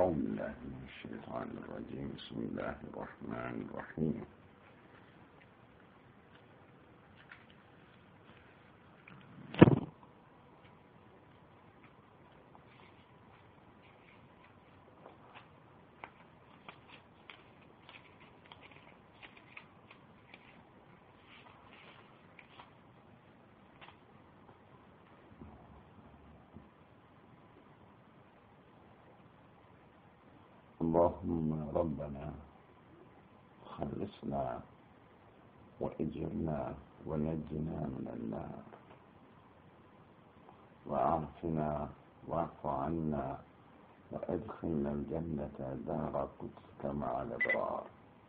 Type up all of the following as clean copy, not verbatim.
أعوذ بالله من الشيطان الرجيم. بسم الله الرحمن الرحيم. اللهم ربنا خلصنا وأجرنا ونجنا من النار، وأعفنا واعف عنا وأدخلنا الجنة دار قدسك مع الأبرار.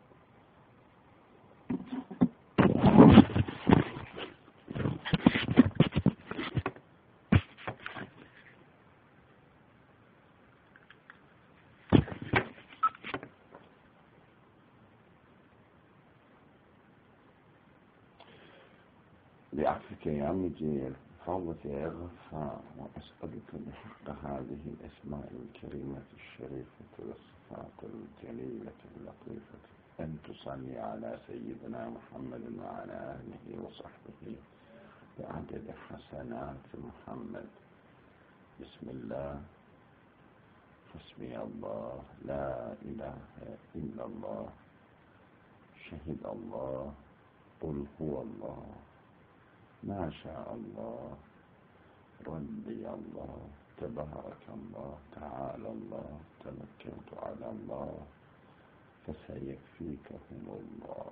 بعفوك يا مجيد فضلك يا غفار، وأسألك بحق هذه الأسماء الكريمة الشريفة والصفات الجليلة اللطيفة أن تصلي على سيدنا محمد وعلى آله وصحبه بعدد حسنات محمد. بسم الله، حسبي الله، لا إله إلا الله، شهد الله، قل هو الله، ما شاء الله، ربي الله، تبارك الله، تعالى الله، توكلت على الله، فسيكفيكهم الله،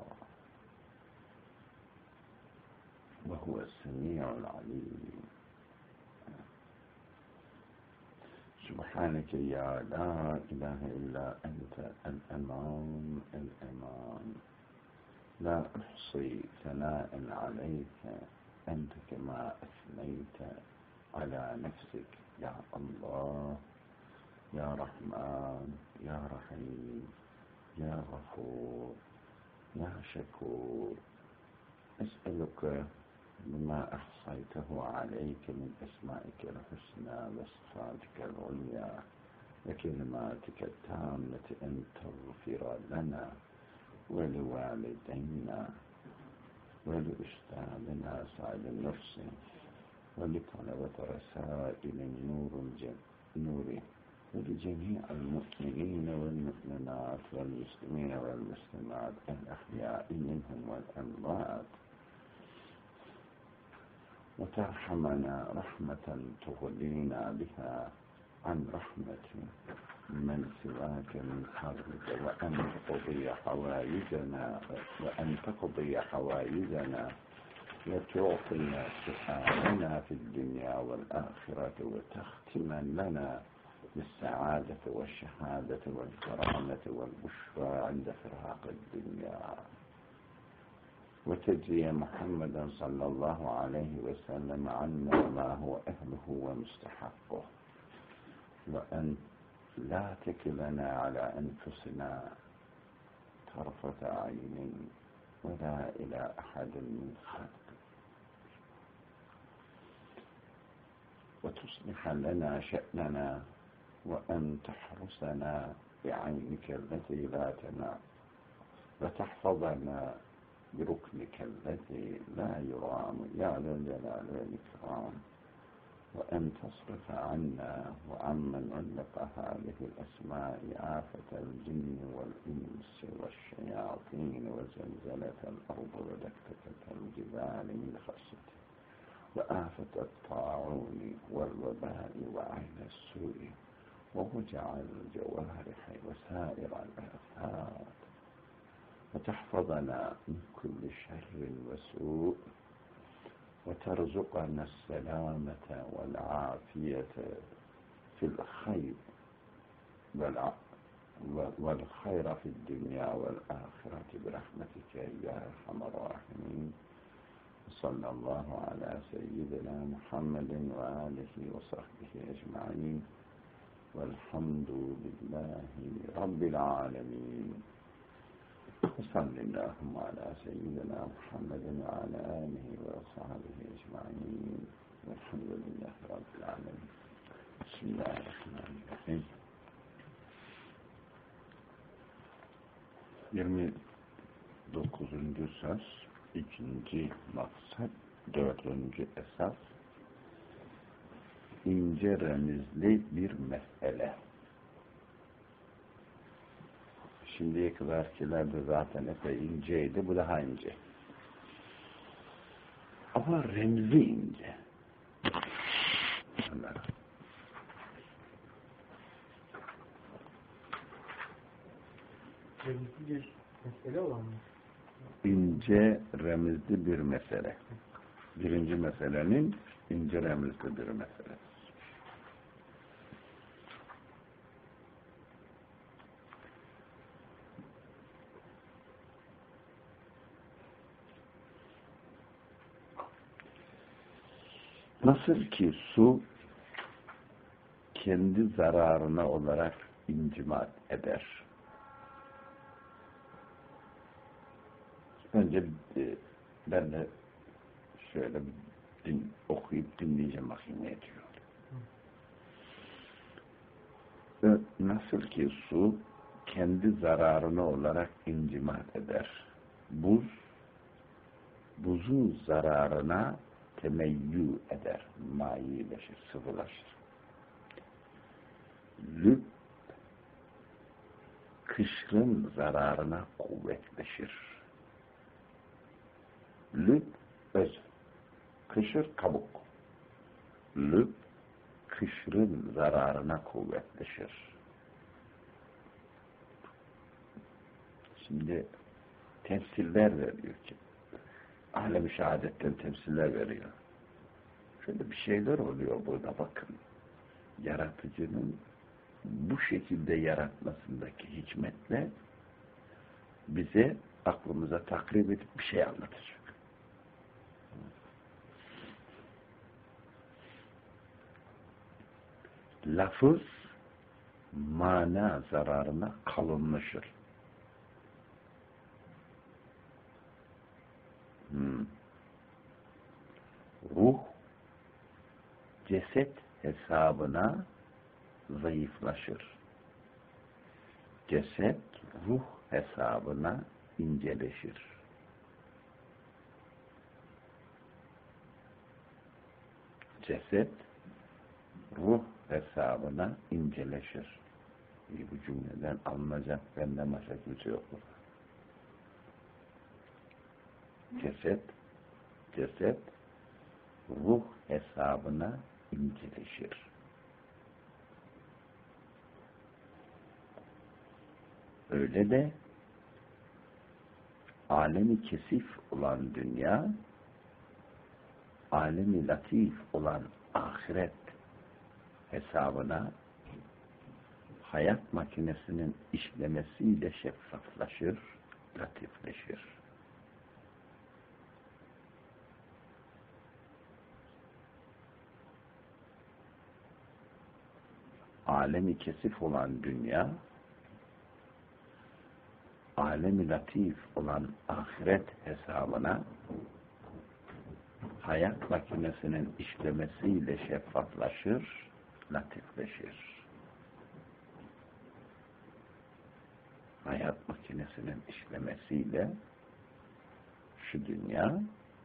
وهو السميع العليم. سبحانك يا لا إله إلا أنت الأمان الأمان، لا أحصي ثناء عليك أنت كما أثنيت على نفسك. يا الله، يا رحمن، يا رحيم، يا غفور، يا شكور، أسألك بما أحصيته عليك من أسمائك الحسنى وصفاتك العليا وكلماتك التامة أن تغفر لنا ولوالدينا ولأستاذنا سعد النفسي ولطلبة رسائل النور ولجميع المؤمنين والمؤمنات والمسلمين والمسلمات الأحياء منهم والأموات، وترحمنا رحمة تغنينا بها عن رحمة من سواك من خلقك، وأن تقضي حوائجنا وتعطينا سؤالنا في الدنيا والآخرة، وتختما لنا بالسعادة والشهادة والكرامة والبشرى عند فراق الدنيا، وتجزي محمدا صلى الله عليه وسلم عنا ما هو أهله ومستحقه، وأن لا تكلنا على أنفسنا طرفة عين ولا إلى أحد من خلقك، وتصلح لنا شأننا، وأن تحرسنا بعينك التي لا تنام، وتحفظنا بركنك الذي لا يرام يا ذا الجلال والإكرام، وأن تصرف عنا وعمن علق هذه الأسماء آفة الجن والإنس والشياطين وزلزلة الأرض ودكتكة الجبال من خشيته، وآفة الطاعون والوباء وعين السوء ووجع الجوارح وسائر الآفات، وتحفظنا من كل شر وسوء، وترزقنا السلامة والعافية في الخير والخير في الدنيا والآخرة برحمتك يا أرحم الراحمين. صلى الله على سيدنا محمد وآله وصحبه أجمعين، والحمد لله رب العالمين. وصل اللهم على سيدنا محمد وعلى آله وصحبه أجمعين، والحمد لله رب العالمين. بسم الله الرحمن الرحيم. 29. söz, 2. maksat, 4. esas, ince remizli bir mesele. Şimdiye kadarkilerde zaten epey inceydi, bu daha ince. Ama remzi ince. Remizli bir mesele olan mı? İnce remizli bir mesele. Birinci meselenin ince remizli bir mesele. Nasıl ki su kendi zararına olarak incimat eder. Önce ben de şöyle okuyup dinleyeceğim, bakayım ne diyor. Nasıl ki su kendi zararına olarak incimat eder. Buzun zararına temeyyü eder, mayileşir, sıvılaşır. Lüb, kışrın zararına kuvvetleşir. Lüb, öz, kışır, kabuk. Lüb, kışrın zararına kuvvetleşir. Şimdi temsiller veriyor ki, alem-i şehadetten temsiller veriyor. Şöyle bir şeyler oluyor burada, bakın. Yaratıcının bu şekilde yaratmasındaki hikmetle bize, aklımıza takrib edip bir şey anlatacak. Lafız mana zararına kalınlaşır. Ruh ceset hesabına zayıflaşır. Ceset ruh hesabına inceleşir. Ceset ruh hesabına inceleşir. Bu cümleden alınacak benden başka kimse yoktur. Ceset ruh hesabına inceleşir. Öyle de alemi kesif olan dünya, alemi latif olan ahiret hesabına hayat makinesinin işlemesiyle şeffaflaşır, latifleşir. Alemi kesif olan dünya, alemi latif olan ahiret hesabına hayat makinesinin işlemesiyle şeffaflaşır, latifleşir. Hayat makinesinin işlemesiyle şu dünya,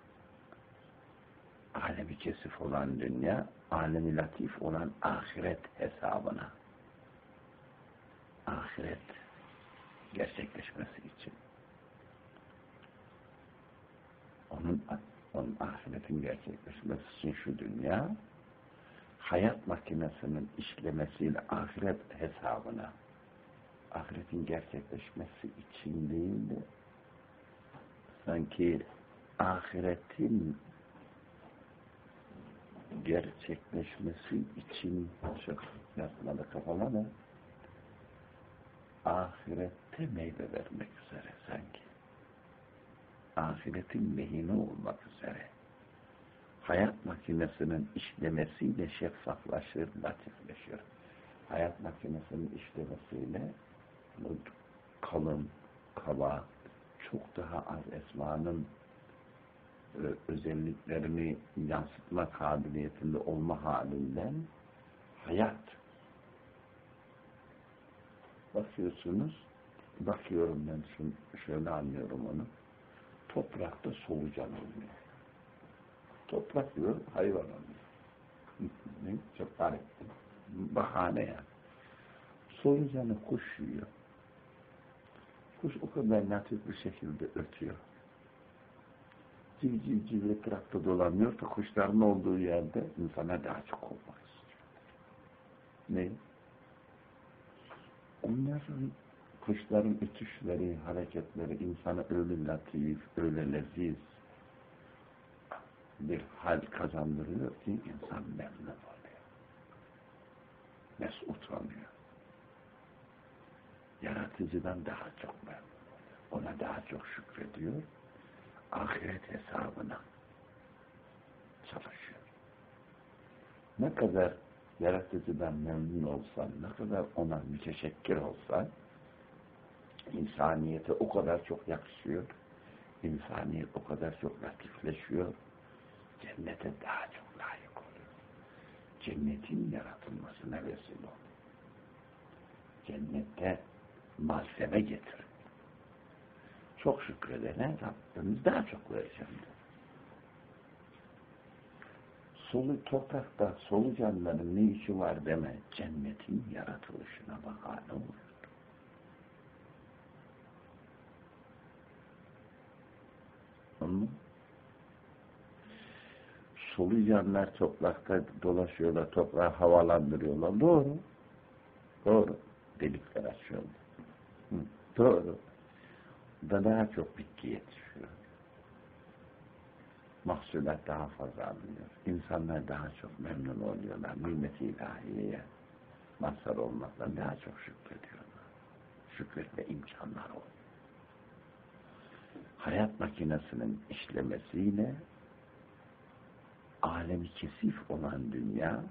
alemi kesif olan dünya, alemi latif olan ahiret hesabına, ahiret gerçekleşmesi için, onun ahiretin gerçekleşmesi için şu dünya, hayat makinesinin işlemesiyle ahiret hesabına, ahiretin gerçekleşmesi için değil de, sanki ahiretin gerçekleşmesi için çok yazmalı kafama da, ahirette meyve vermek üzere sanki. Ahiretin lehine olmak üzere. Hayat makinesinin işlemesiyle şeffaflaşır, latifleşir. Hayat makinesinin işlemesiyle kalın, kaba, çok daha az esmanın özelliklerini yansıtma kabiliyetinde olma halinden hayat. Bakıyorsunuz, bakıyorum ben şöyle anlıyorum onu. Toprakta solucan olmuyor. Toprak diyor, hayvan olmuyor. Ne? Çok garip. Bahane yani. Solucanı kuş yiyor. Kuş o kadar natif bir şekilde ötüyor. Civciv etrafta dolanıyor da kuşların olduğu yerde insana daha çok olmak istiyor. Ne? Onların, kuşların ötüşleri, hareketleri insana öyle latif, öyle leziz bir hal kazandırıyor ki insan memnun oluyor. Mesut oluyor. Yaratıcıdan daha çok memnun oluyor. Ona daha çok şükrediyor. Ahiret hesabına çalışıyor. Ne kadar yaratıcıdan memnun olsan, ne kadar ona müteşekkir olsan, insaniyete o kadar çok yakışıyor, insaniyet o kadar çok latifleşiyor, cennete daha çok layık oluyor. Cennetin yaratılmasına vesile oluyor. Cennette malzeme getirir. Çok şükredene Rabbimiz daha çok vereceğim. Toprakta solucanların ne işi var deme, cennetin yaratılışına bahane olur. Solucanlar toprakta dolaşıyorlar, toprağı havalandırıyorlar. Doğru. Doğru. Delikler açıyorlar. Doğru. Daha çok bitki yetişiyor. Mahsulat daha fazla alınıyor. İnsanlar daha çok memnun oluyorlar. Nimet-i ilahiyeye mazhar olmaktan daha çok şükrediyorlar. Şükretme imkanları oluyor. Hayat makinesinin işlemesiyle alemi kesif olan dünya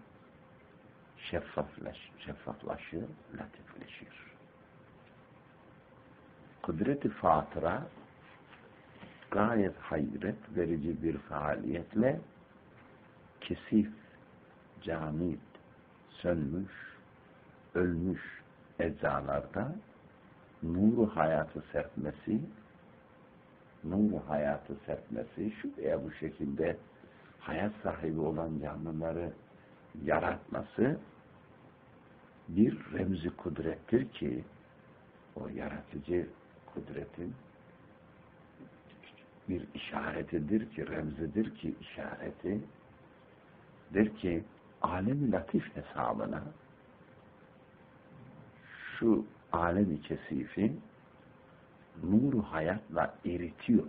şeffaflaşır, latifleşir. Kudret-i fatıra gayet hayret verici bir faaliyetle kesif, camit, sönmüş, ölmüş eczalarda nuru hayatı serpmesi şu veya bu şekilde hayat sahibi olan canlıları yaratması bir remzi kudrettir ki o yaratıcı kudretin bir işaretidir ki, remzidir ki, işaretidir ki alem-i latif hesabına şu alem-i kesifi nuru hayatla eritiyor.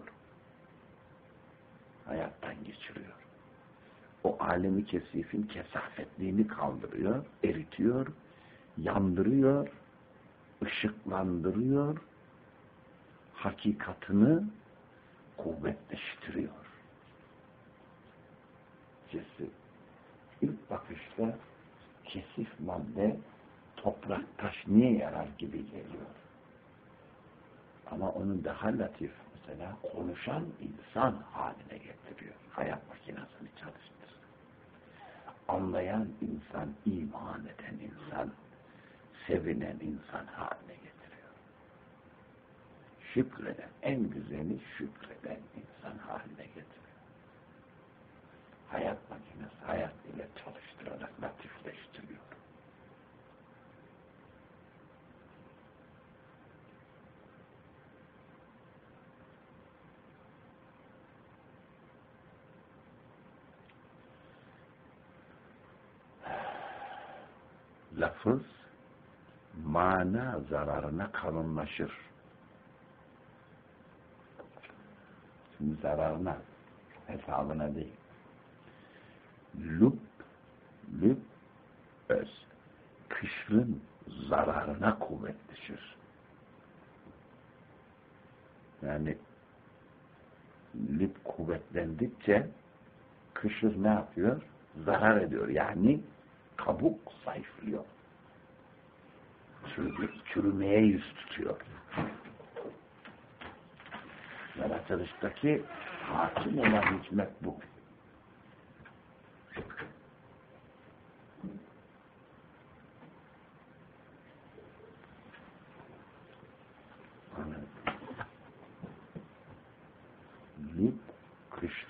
Hayattan geçiriyor. O alemi kesifin kesafetliğini kaldırıyor, eritiyor, yandırıyor, ışıklandırıyor, hakikatını kuvvetleştiriyor. Kesif. İlk bakışta kesif madde toprak, taş niye yarar gibi geliyor. Ama onu daha latif, mesela konuşan insan haline getiriyor. Hayat makinesini çalıştırır. Anlayan insan, iman eden insan, sevinen insan haline getiriyor. Şükreden, en güzeli şükreden insan haline getiriyor. Hayat makinesi, hayat ile çalıştırarak latifleştiriyor. Lafız mana zararına kalınlaşır. Şimdi zararına, hesabına değil. Lüb öz, kışrın zararına kuvvetleşir. Yani lüb kuvvetlendikçe kışır ne yapıyor? Zarar ediyor. Yani kabuk zayıflıyor. Çürümeye yüz tutuyor. Yaratılıştaki hakim olan hikmet bu.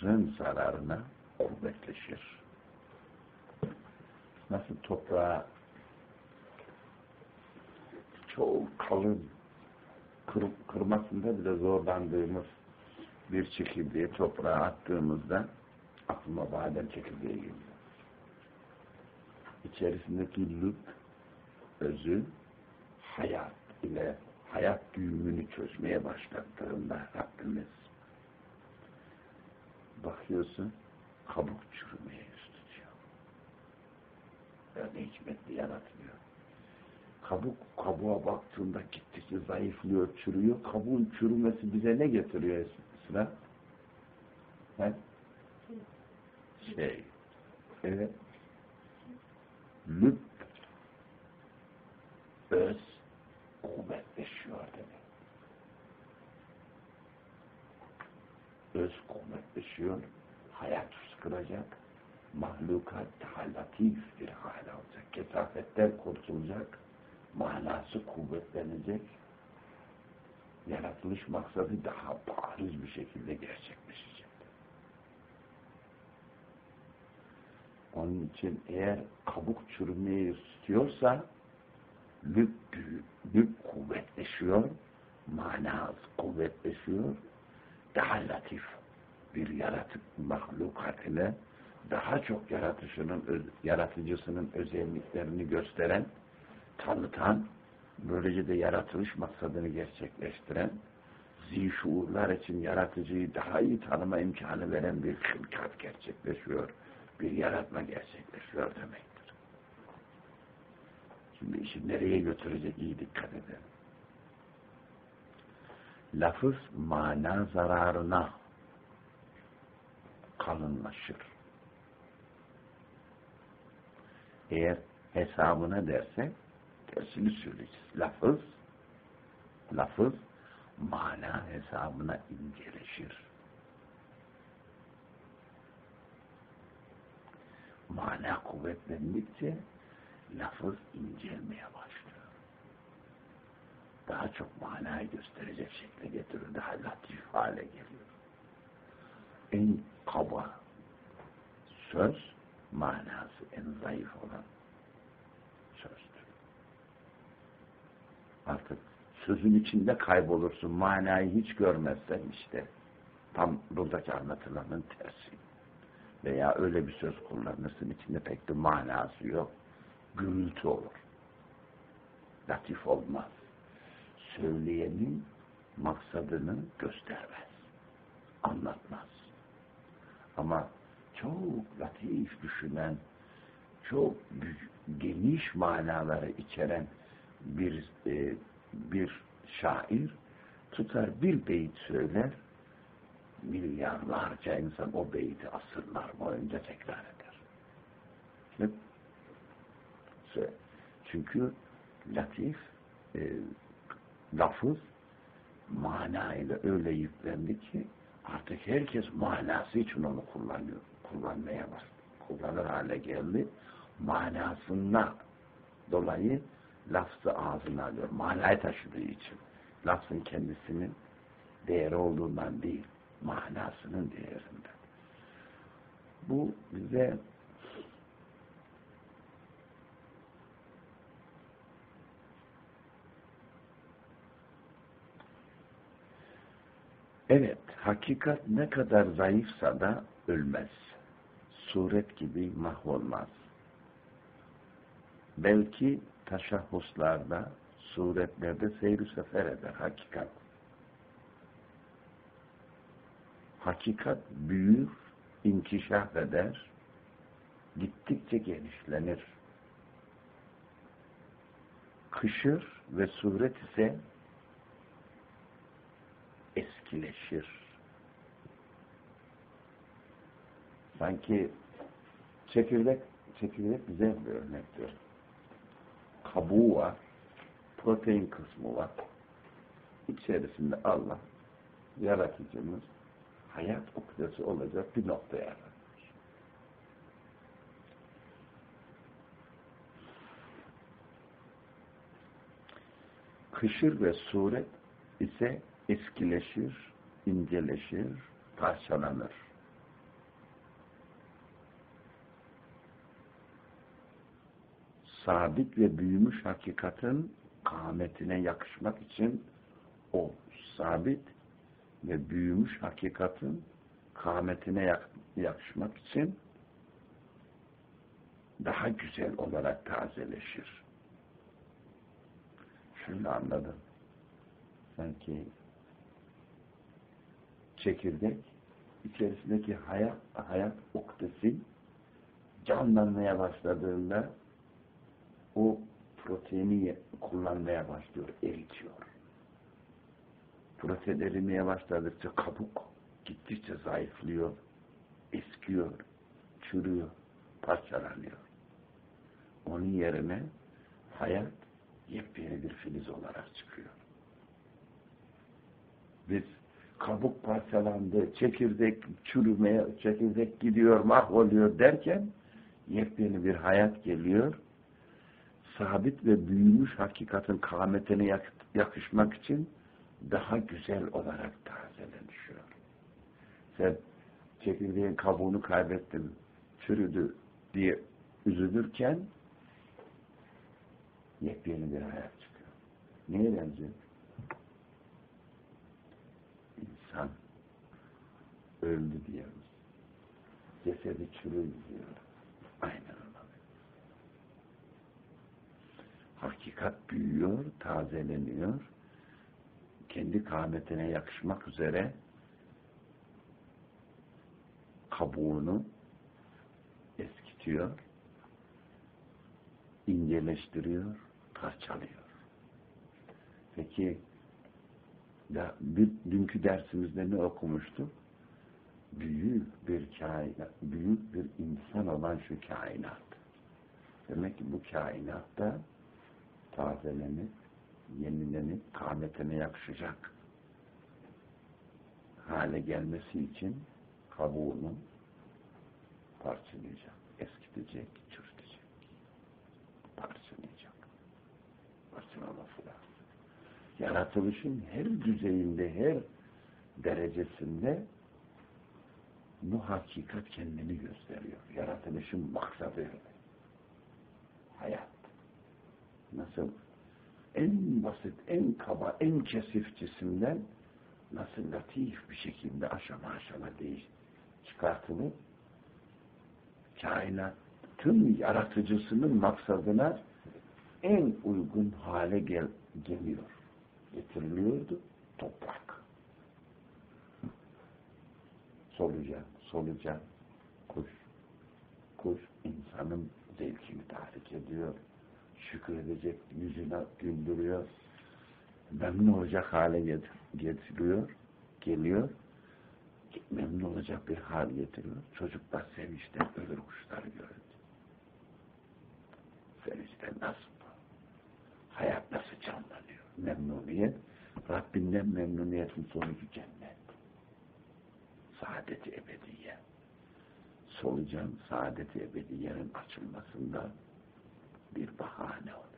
asrın zararına kuvvetleşir. Nasıl toprağa çok kalın, kırmasında bile zorlandığımız bir çekirdeği toprağa attığımızda aklıma badem çekirdeği geliyor. İçerisindeki lüb, özü, hayat ile hayat düğümünü çözmeye başlattığında Rabbimiz bakıyorsun kabuk çürümeye yüz tutuyor. Öyle hikmetli yaratılıyor. Kabuğa baktığında gittikçe zayıflıyor, çürüyor. Kabuğun çürümesi bize ne getiriyor sıra? Evet. Lüb, öz, kuvvetleşiyor demek. Öz kuvvetleşiyor, hayat fışkıracak, mahlukat daha latif bir hale alacak, kesafetten kurtulacak, manası kuvvetlenecek, yaratılış maksadı daha bariz bir şekilde gerçekleşecek. Onun için eğer kabuk çürümeyi istiyorsa lüb kuvvetleşiyor, manası kuvvetleşiyor, daha latif bir yaratık mahlukat ile daha çok yaratıcısının özelliklerini gösteren, tanıtan, böylece de yaratılış maksadını gerçekleştiren, zişuurlar için yaratıcıyı daha iyi tanıma imkanı veren bir hılkat gerçekleşiyor, bir yaratma gerçekleşiyor demektir. Şimdi işi nereye götürecek iyi dikkat edelim. Lafız mana zararına kalınlaşır. Eğer hesabına dersek tersini söyleyeceğiz. Lafız mana hesabına inceleşir. Mana kuvvetlendikçe lafız incelmeye başlıyor. Daha çok manayı gösterecek şekle getirir, daha latif hale geliyor. En kaba söz, manası en zayıf olan sözdür. Artık sözün içinde kaybolursun, manayı hiç görmezsen işte tam buradaki anlatılanın tersi. Veya öyle bir söz kullanırsın, içinde pek de manası yok, gürültü olur. Latif olmaz. Söyleyenin maksadını göstermez, anlatmaz. Ama çok latif düşünen, çok geniş manaları içeren bir şair tutar bir beyit söyler, milyarlarca insan o beyti asırlar boyunca tekrar eder. Çünkü latif lafız manayla öyle yüklendi ki artık herkes manası için onu kullanır hale geldi. Manasından dolayı lafzı ağzına alıyor. Manayı taşıdığı için. Lafzın kendisinin değeri olduğundan değil, manasının değerinden. Bu bize evet, hakikat ne kadar zayıfsa da ölmez. Suret gibi mahvolmaz. Belki teşahhuslarda, suretlerde seyir sefer eder hakikat. Hakikat büyür, inkişaf eder, gittikçe genişlenir. Kışır ve suret ise eskileşir. Sanki çekirdek güzel bir örnektir. Kabuğu var, protein kısmı var. İçerisinde Allah, yaratıcımız, hayat ukdesi olacak bir noktaya yaratmış. Kışır ve suret ise eskileşir, inceleşir, parçalanır. sabit ve büyümüş hakikatin kâmetine yakışmak için o sabit ve büyümüş hakikatin kâmetine yakışmak için daha güzel olarak tazeleşir. Şunu anladım. Sanki çekirdek içerisindeki hayat oktesi canlanmaya başladığında o proteini kullanmaya başlıyor, eritiyor. Protein erimeye başladıkça kabuk gittikçe zayıflıyor, eskiyor, çürüyor, parçalanıyor. Onun yerine hayat yepyeni bir filiz olarak çıkıyor. Biz kabuk parçalandı, çekirdek çürümeye, çekirdek gidiyor, mahvoluyor derken yepyeni bir hayat geliyor. Sabit ve büyümüş hakikatin kâmetine yakışmak için daha güzel olarak tazelenişiyor. Sen çekirdeğin kabuğunu kaybettin, çürüdü diye üzülürken yepyeni bir hayat çıkıyor. Neye benziyor? İnsan öldü diyoruz. Cesedi çürüdü diyor. Aynen öyle. Hakikat büyüyor, tazeleniyor. Kendi kâmetine yakışmak üzere kabuğunu eskitiyor, inceleştiriyor, parçalıyor. Peki dünkü dersimizde ne okumuştuk? Büyük bir kainat, büyük bir insan olan şu kainat. Demek ki bu kainatta tazelenip, yenilenip, kâmetine yakışacak hale gelmesi için kabuğunu parçalayacak, eskitecek, çürütecek, parçalayacak. Parçalaması lazım. Yaratılışın her düzeyinde, her derecesinde bu hakikat kendini gösteriyor. Yaratılışın maksadı hayat. Nasıl? En basit, en kaba, en kesif cisimden nasıl latif bir şekilde aşama aşama çıkartılıp kainat tüm yaratıcısının maksadına en uygun hale geliyor. Getiriliyordu toprak. Solucan, kuş insanın zevkini tahrik ediyor. Şükredecek, yüzüne güldürüyor. Memnun olacak hale geliyor. Memnun olacak bir hal getiriyor. Çocuklar sevinçten öbür kuşları görünce. Sevinçten nasıl? Hayat nasıl canlanıyor? Memnuniyet. Rabbinden memnuniyetin sonucu cennet. Saadet-i ebediye. Solucan saadet-i ebediyenin açılmasında bir bahane oluyor.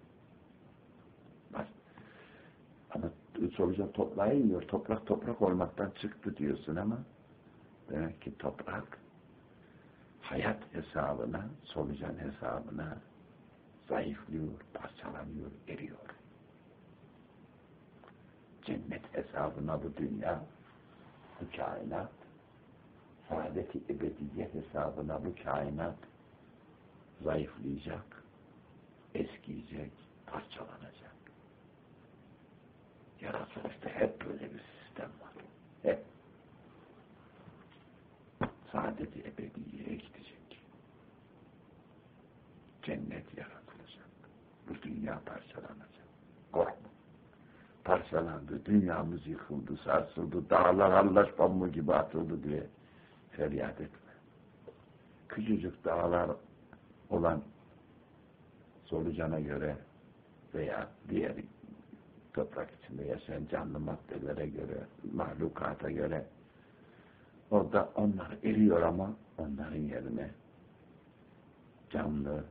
Ama solucan toprağa iniyor. Toprak olmaktan çıktı diyorsun ama demek ki toprak hayat hesabına, solucan hesabına zayıflıyor, parçalanıyor, eriyor. Cennet hesabına bu dünya, bu kainat, saadet-i ebediye hesabına bu kainat zayıflayacak, eskiyecek, parçalanacak. Yaratılışta hep böyle bir sistem var. Hep. Saadet-i ebediyeye gidecek. Cennet yaratılacak. Bu dünya parçalanacak. Korkma. Parçalandı, dünyamız yıkıldı, sarsıldı, dağlar hallaç pamuk gibi atıldı diye feryat etme. Küçücük dağlar olan solucana göre veya diğer toprak içinde yaşayan canlı maddelere göre, mahlukata göre orada onlar eriyor ama onların yerine canlı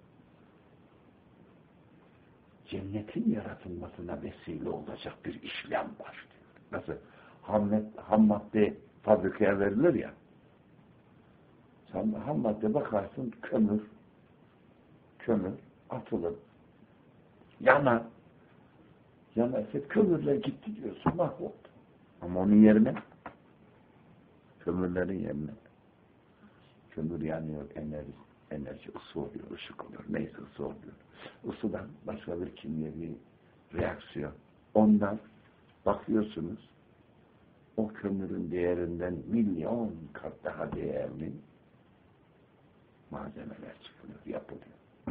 cennetin yaratılmasına vesile olacak bir işlem başlıyor. Nasıl? Ham madde fabrikaya verilir ya. Sen ham madde bakarsın kömür atılır. Yanar. Yanarsa kömürler gitti diyorsun, mahvoldu. Ama onun yerine, kömürlerin yerine, kömür yanıyor, enerji ısı oluyor, ışık oluyor, neyse ısı oluyor. Isıdan başka bir kimyevi reaksiyon. Ondan bakıyorsunuz, o kömürün değerinden milyon kat daha değerli malzemeler çıkıyor, yapılıyor.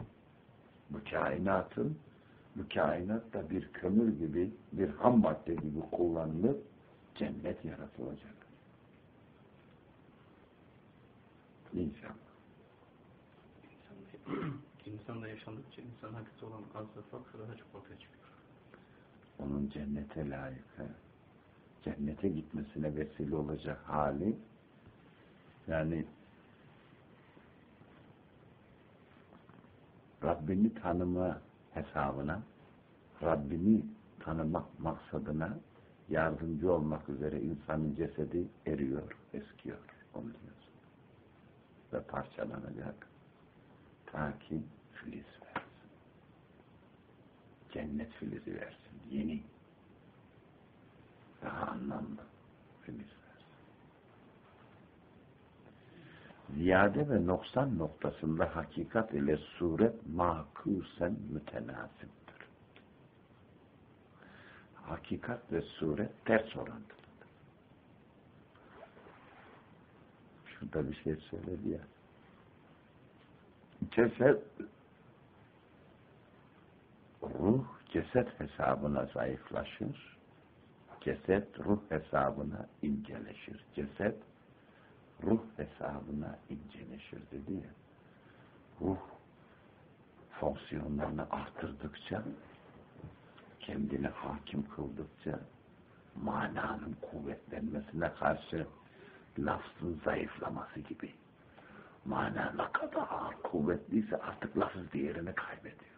Bu kainat da bir kömür gibi, bir ham madde gibi kullanılıp cennet yaratılacak. İnşallah. İnsanda yaşandıkça insan hakikaten olan azda farklı daha çok ortaya çıkıyor. Onun cennete layık, cennete gitmesine vesile olacak hali, yani Rabbini tanıma hesabına, Rabbini tanımak maksadına yardımcı olmak üzere insanın cesedi eriyor, eskiyor, oluyor ve parçalanacak ta ki filiz versin. Cennet filizi versin, yeni, daha anlamlı filiz versin. Ziyade ve noksan noktasında hakikat ile suret makusen mütenasiptir. Hakikat ve suret ters orantılıdır. Şurada bir şey söyledi ya. Ruh ceset hesabına zayıflaşır. Ceset ruh hesabına inceleşir. Ceset ruh hesabına inceleşir dedi ya. Ruh fonksiyonlarını artırdıkça, kendini hakim kıldıkça, mananın kuvvetlenmesine karşı lafzın zayıflaması gibi. Mana ne kadar ağır, kuvvetliyse artık lafız değerini kaybediyor.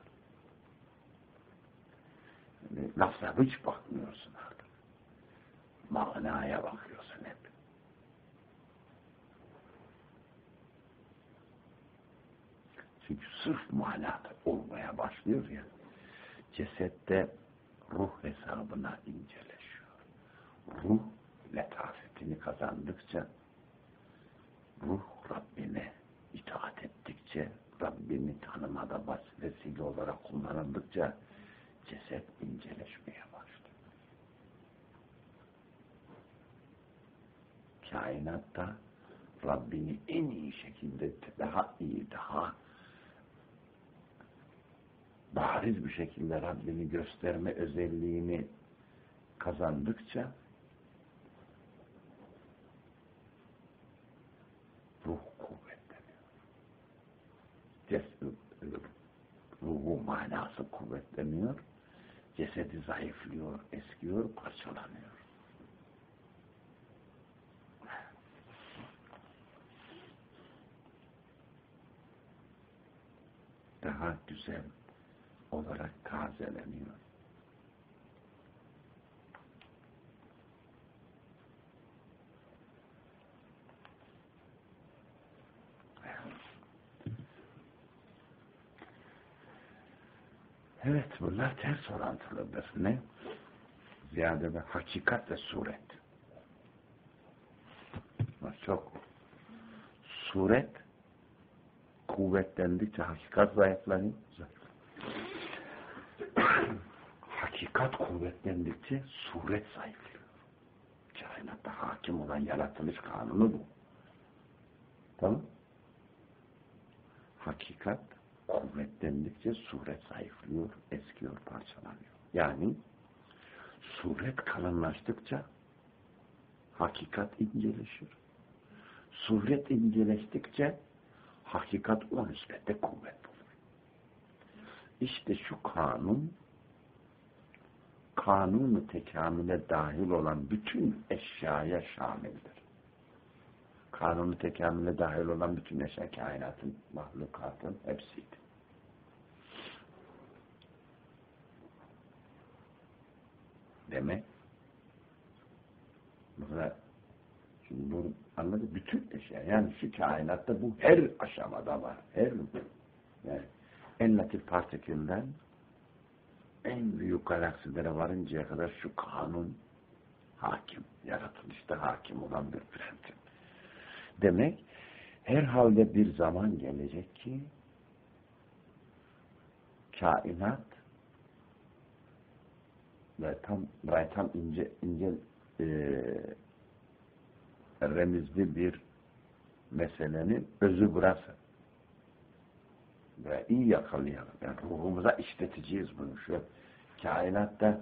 Yani lafza hiç bakmıyorsun artık. Manaya bakıyorsun hep. Çünkü sırf manada olmaya başlıyor ya, cesette ruh hesabına inceleşiyor. Ruh letafetini kazandıkça, ruh Rabbine itaat ettikçe, Rabbini tanımada vesile olarak kullanıldıkça ceset inceleşmeye başlıyor. Kainatta Rabbini en iyi şekilde, daha iyi, daha bariz bir şekilde Rabbini gösterme özelliğini kazandıkça ruh kuvvetleniyor. Ruhu manası kuvvetleniyor. Cesedi zayıflıyor, eskiyor, parçalanıyor. Daha güzel olarak tazeleniyor. Evet, bunlar ters orantılıdır. Ne? Ziyade ve hakikat ve suret. Çok. Suret kuvvetlendikçe hakikat zayıflanıyor. Hakikat kuvvetlendikçe suret zayıflıyor. Kainatta hakim olan yaratılış kanunu bu. Tamam? Hakikat kuvvetlendikçe suret zayıflıyor, eskiyor, parçalanıyor. Yani suret kalınlaştıkça hakikat inceleşir. Suret inceleştikçe hakikat o nispette kuvvet bulur. İşte şu kanunu tekamüle dahil olan bütün eşyaya şamildir. Kanunu tekamüle dahil olan bütün eşya, kainatın, mahlukatın hepsiydi. Demek, mesela, şimdi bunu anladık, bütün eşya, yani şu kainatta bu her aşamada var, yani en latif partikülden en büyük galaksilere varıncaya kadar şu kanun hakim, yaratılışta hakim olan bir prensip. Demek herhalde bir zaman gelecek ki kainat ve tam ince remizli bir meselenin özü burası. Ve iyi yakalayalım. Yani ruhumuza işleteceğiz bunu. Şu kainatta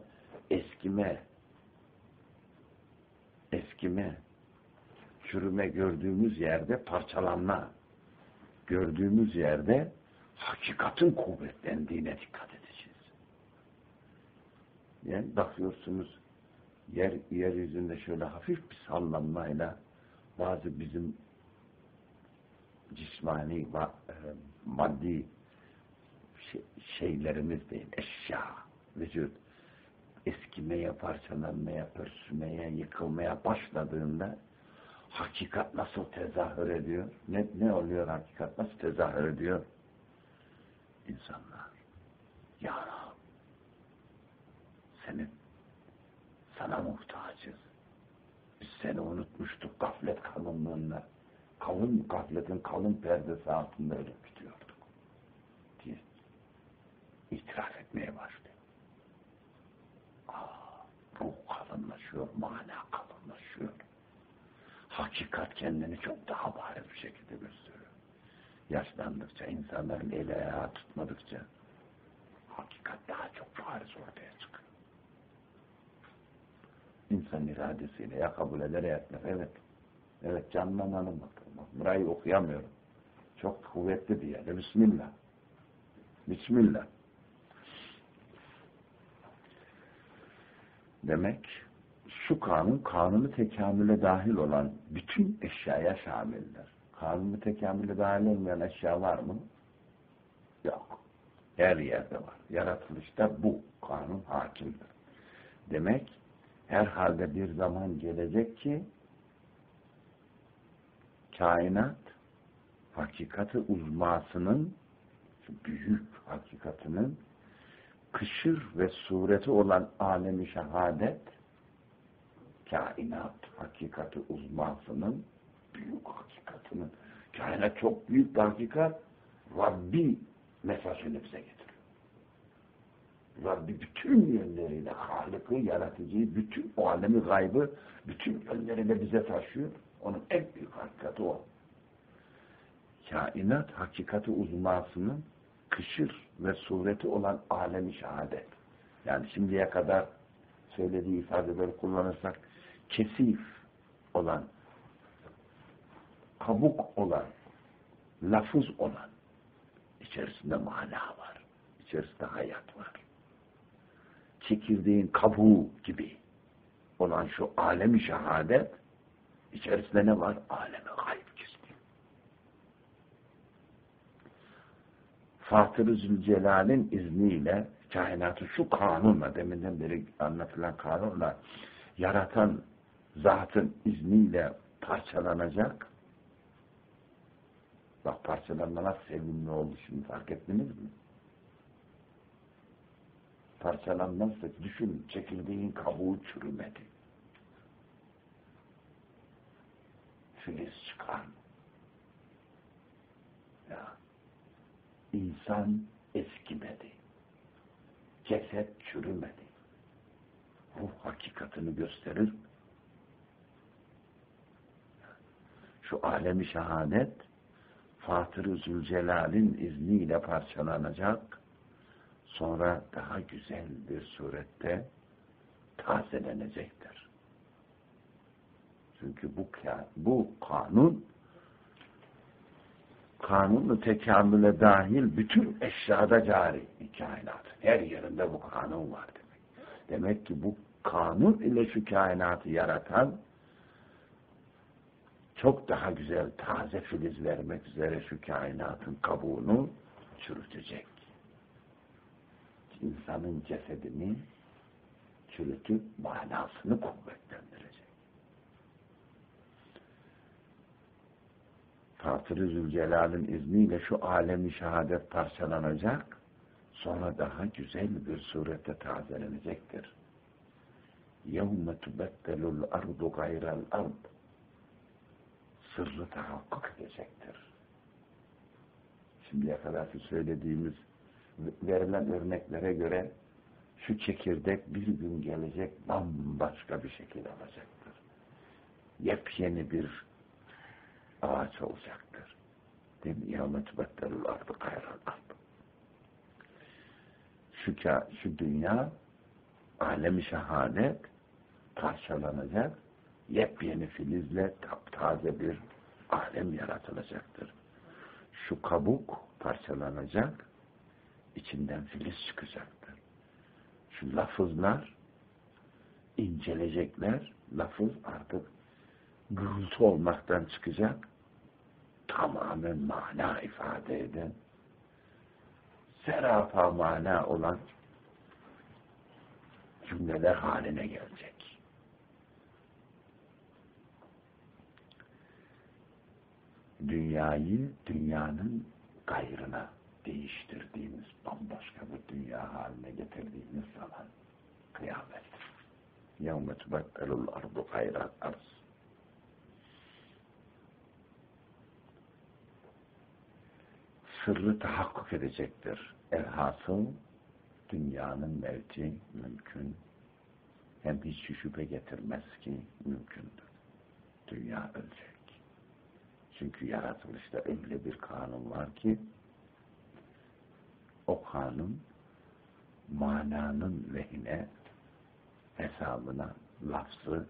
eskime, çürüme gördüğümüz yerde parçalanma, gördüğümüz yerde hakikatin kuvvetlendiğine dikkat edeceğiz. Yani bakıyorsunuz yeryüzünde şöyle hafif bir sallanmayla bazı bizim cismani maddi şeylerimiz değil, eşya, vücut eskimeye, parçalanmaya, pörsümeye, yıkılmaya başladığında hakikat nasıl tezahür ediyor? Ne oluyor hakikat? Nasıl tezahür ediyor? İnsanlar, ya Rab, sana muhtacız. Biz seni unutmuştuk gaflet kalınlığında. Gafletin kalın perdesi altında ölüp gidiyorduk diye itiraf etmeye başlıyor. Ruh kalınlaşıyor, mana kalınlaşıyor. Hakikat kendini çok daha bariz bir şekilde gösteriyor. Yaşlandıkça, insanların eli ayağı tutmadıkça hakikat daha çok bariz ortaya çıkıyor. İnsan iradesiyle ya kabul eder ya etmez. Evet, canlanalım bakalım. Burayı okuyamıyorum. Çok kuvvetli bir yerde. Bismillah. Bismillah. Demek şu kanunu tekamüle dahil olan bütün eşyaya şamildir. Kanunu tekamüle dahil olmayan eşya var mı? Yok. Her yerde var. Yaratılışta bu kanun hakimdir. Demek herhalde bir zaman gelecek ki kainat hakikati uzmasının, büyük hakikatinin kışır ve sureti olan alemi şehadet, kainat hakikati uzmasının büyük hakikatinin, kainat çok büyük bir hakikat, Rabbi mesajını bize getiriyor. Rabbi bütün yönleriyle Halık'ı, yaratıcıyı, bütün o alemi gaybı bütün yönleriyle bize taşıyor. Onun en büyük hakikati o. Kainat hakikati uzmasının kışır ve sureti olan alemi şehadet. Yani şimdiye kadar söylediği ifadeleri kullanırsak kesif olan, kabuk olan, lafız olan, içerisinde mana var, içerisinde hayat var. Çekirdeğin kabuğu gibi olan şu alemi şehadet, içerisinde ne var? Alemi gayb gizli. Fatır-ı Zülcelal'in izniyle kainatı şu kanunla, deminden beri anlatılan kanunla yaratan zatın izniyle parçalanacak. Bak parçalanma nasıl sevimli oldu şimdi, fark ettiniz mi? Parçalanmazsa düşün, çekirdeğin kabuğu çürümedi. Filiz çıkar. Ya, insan eskimedi. Ceset çürümedi. Ruh hakikatini gösterir. Şu alemi şehadet Fatır-ı Zülcelal'in izniyle parçalanacak. Sonra daha güzel bir surette tazelenecektir. Çünkü bu kanunu tekamüle dahil bütün eşyada cari kainat. Her yerinde bu kanun var demek. Demek ki bu kanun ile şu kainatı yaratan çok daha güzel taze filiz vermek üzere şu kainatın kabuğunu çürütecek. İnsanın cesedini çürütüp manasını kuvvetlendirecek. Fatır-ı Zülcelal'in izniyle şu alemi şehadet parçalanacak, sonra daha güzel bir surette tazelenecektir. يَوْمَ تُبَدَّلُ الْأَرْضُ غَيْرَ الْأَرْضِ Sırrı tahakkuk edecektir. Şimdiye kadar söylediğimiz, verilen örneklere göre şu çekirdek bir gün gelecek, bambaşka bir şekil alacaktır. Yepyeni bir ağaç olacaktır. Değil mi? يَوْمَ تُبَدَّلُ الْأَرْضُ غَيْرَ الْأَرْضِ Şu dünya, alem-i şehadet parçalanacak, yepyeni filizle taze bir alem yaratılacaktır. Şu kabuk parçalanacak, içinden filiz çıkacaktır. Şu lafızlar incelecekler, lafız artık gürültü olmaktan çıkacak, tamamen mana ifade eden, serafa mana olan cümleler haline gelecek. Dünyayı, dünyanın gayrına değiştirdiğimiz, bambaşka bir dünya haline getirdiğimiz zaman kıyamet. يَوْمَ تُبَدَّلُ الْأَرْضُ غَيْرَ الْأَرْضِ Sırrı tahakkuk edecektir. Elhasıl dünyanın mevti mümkün. Hem hiç şüphe getirmez ki mümkündür. Dünya ölecek. Çünkü yaratılışta öyle bir kanun var ki o kanun mananın lehine hesabına lafzı,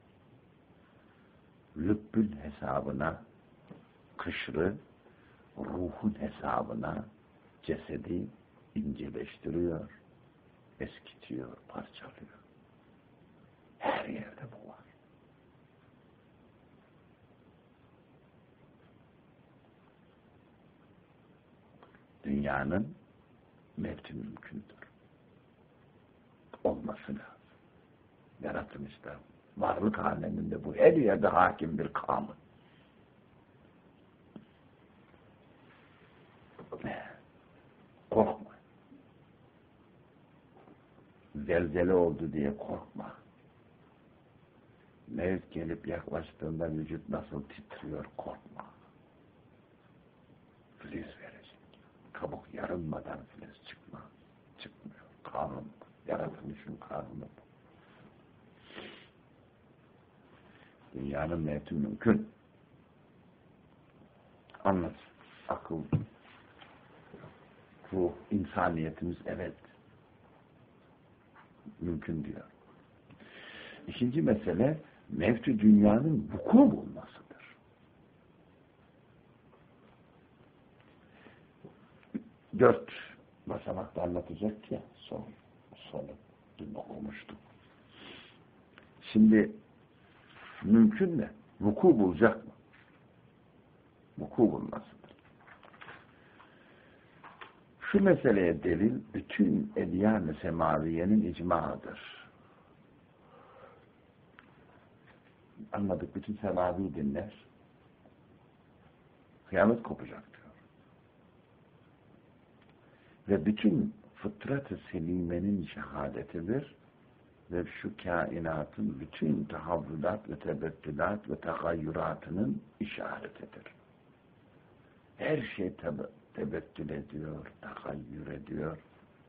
lübbün hesabına kışrı, ruhun hesabına cesedi inceleştiriyor, eskitiyor, parçalıyor. Her yerde bu var. Dünyanın mevti mümkündür. Olması lazım. Yaratılışta, varlık aleminde bu her yerde hakim bir kanun. Korkma. Zelzele oldu diye korkma. Mevt gelip yaklaştığında vücut nasıl titriyor, korkma. Filiz verecek. Kabuk yarılmadan filiz çıkmıyor. Kanun, yaratılışın kanunu bu. Dünyanın mevti mümkün. Anlat. Akıl, ruh, insaniyetimiz evet mümkün diyor. İkinci mesele mevt-i dünyanın vuku bulmasıdır. Dört basamakta anlatacak ya sonu dün okumuştuk. Şimdi mümkün de vuku bulacak mı? Vuku bulmasıdır. Şu meseleye delil bütün edyan-ı semaviyenin icmaıdır. Anladık, bütün semavi dinler kıyamet kopacak diyor. Ve bütün fıtrat-ı selimenin şehadetidir ve şu kainatın bütün tahavvülat ve tebettülat ve tegayyüratının işaretidir. Her şey tebettül ediyor, tegayyür ediyor,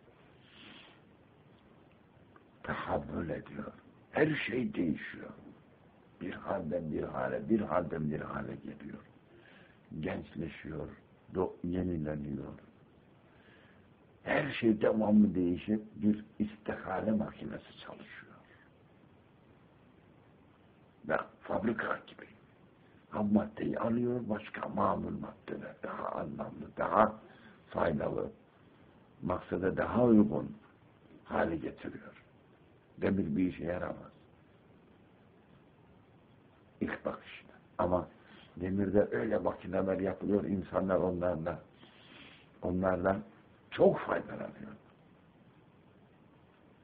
tahavvül ediyor. Her şey değişiyor. Bir halden bir hale, bir halden bir hale geliyor. Gençleşiyor, yenileniyor. Her şey devamlı değişip bir istihale makinesi çalışıyor. Ve fabrika gibi. Ham maddeyi alıyor, başka mamul maddeler, daha anlamlı, daha faydalı, maksada daha uygun hale getiriyor. Demir bir işe yaramaz. İlk bakışta. Ama demirde öyle makineler yapılıyor, insanlar onlardan çok faydalanıyor.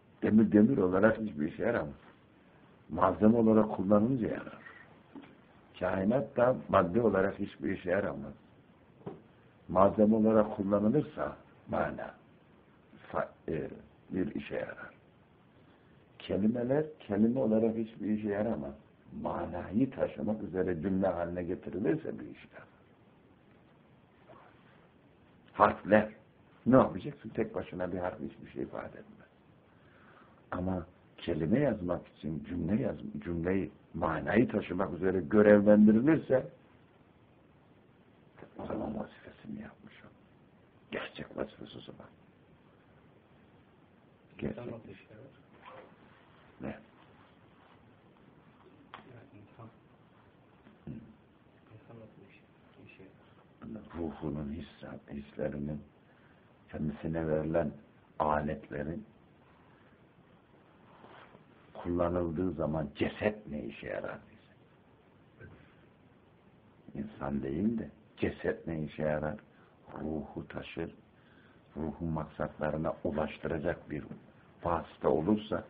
Demir olarak hiçbir işe yaramaz. Malzeme olarak kullanınca yarar. Kainat da madde olarak hiçbir işe yaramaz. Malzeme olarak kullanılırsa mana bir işe yarar. Kelimeler kelime olarak hiçbir işe yaramaz. Manayı taşımak üzere cümle haline getirilirse bir işe yarar. Harfler. Ne yapacaksın? Tek başına bir harf hiçbir şey ifade etmez. Ama kelime yazmak için cümleyi manayı taşımak üzere görevlendirilirse o zaman vazifesini yapmış o. Gerçek vazifesi o zaman. Gerçek. Ne? Ruhunun hislerinin kendisine verilen aletlerin kullanıldığı zaman ceset ne işe yarar bize? İnsan değil de ceset ne işe yarar? Ruhu taşır, ruhun maksatlarına ulaştıracak bir vasıta olursa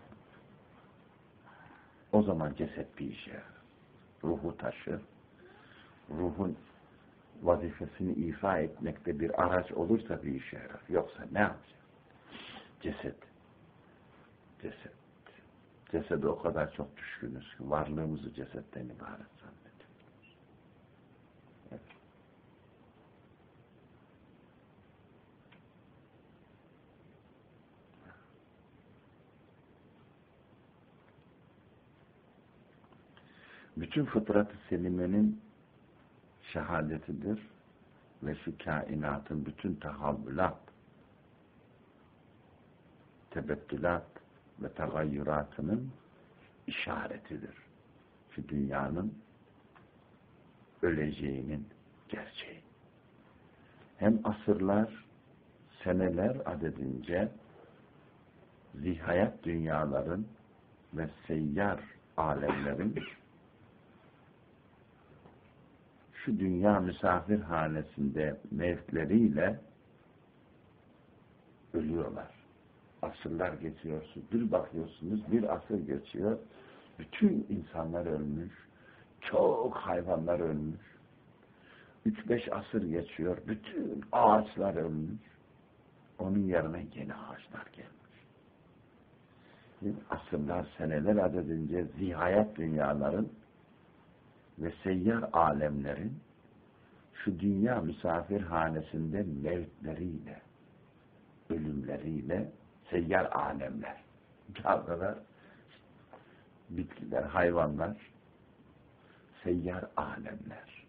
o zaman ceset bir işe yarar. Ruhu taşır, ruhun vazifesini ifa etmekte bir araç olursa bir işe yarar. Yoksa ne yapacak? Ceset. Cesede o kadar çok düşkünüz ki varlığımızı cesetten ibaret zannediyoruz. Evet. Bütün fıtrat-ı selimenin şehadetidir ve şu kainatın bütün tahavvülat, tebettülat ve tagayyuratının işaretidir. Şu dünyanın öleceğinin gerçeği. Hem asırlar, seneler adedince zihayat dünyaların ve seyyar alemlerin şu dünya misafirhanesinde mevtleriyle ölüyorlar. Asırlar geçiyorsunuz. Bir bakıyorsunuz bir asır geçiyor. Bütün insanlar ölmüş. Çok hayvanlar ölmüş. 3-5 asır geçiyor. Bütün ağaçlar ölmüş. Onun yerine yeni ağaçlar gelmiş. Asırlar, seneler adedince zihayat dünyaların ve seyyar alemlerin şu dünya misafirhanesinde mevtleriyle, ölümleriyle seyyar alemler, canlılar, bitkiler, hayvanlar, seyyar alemler.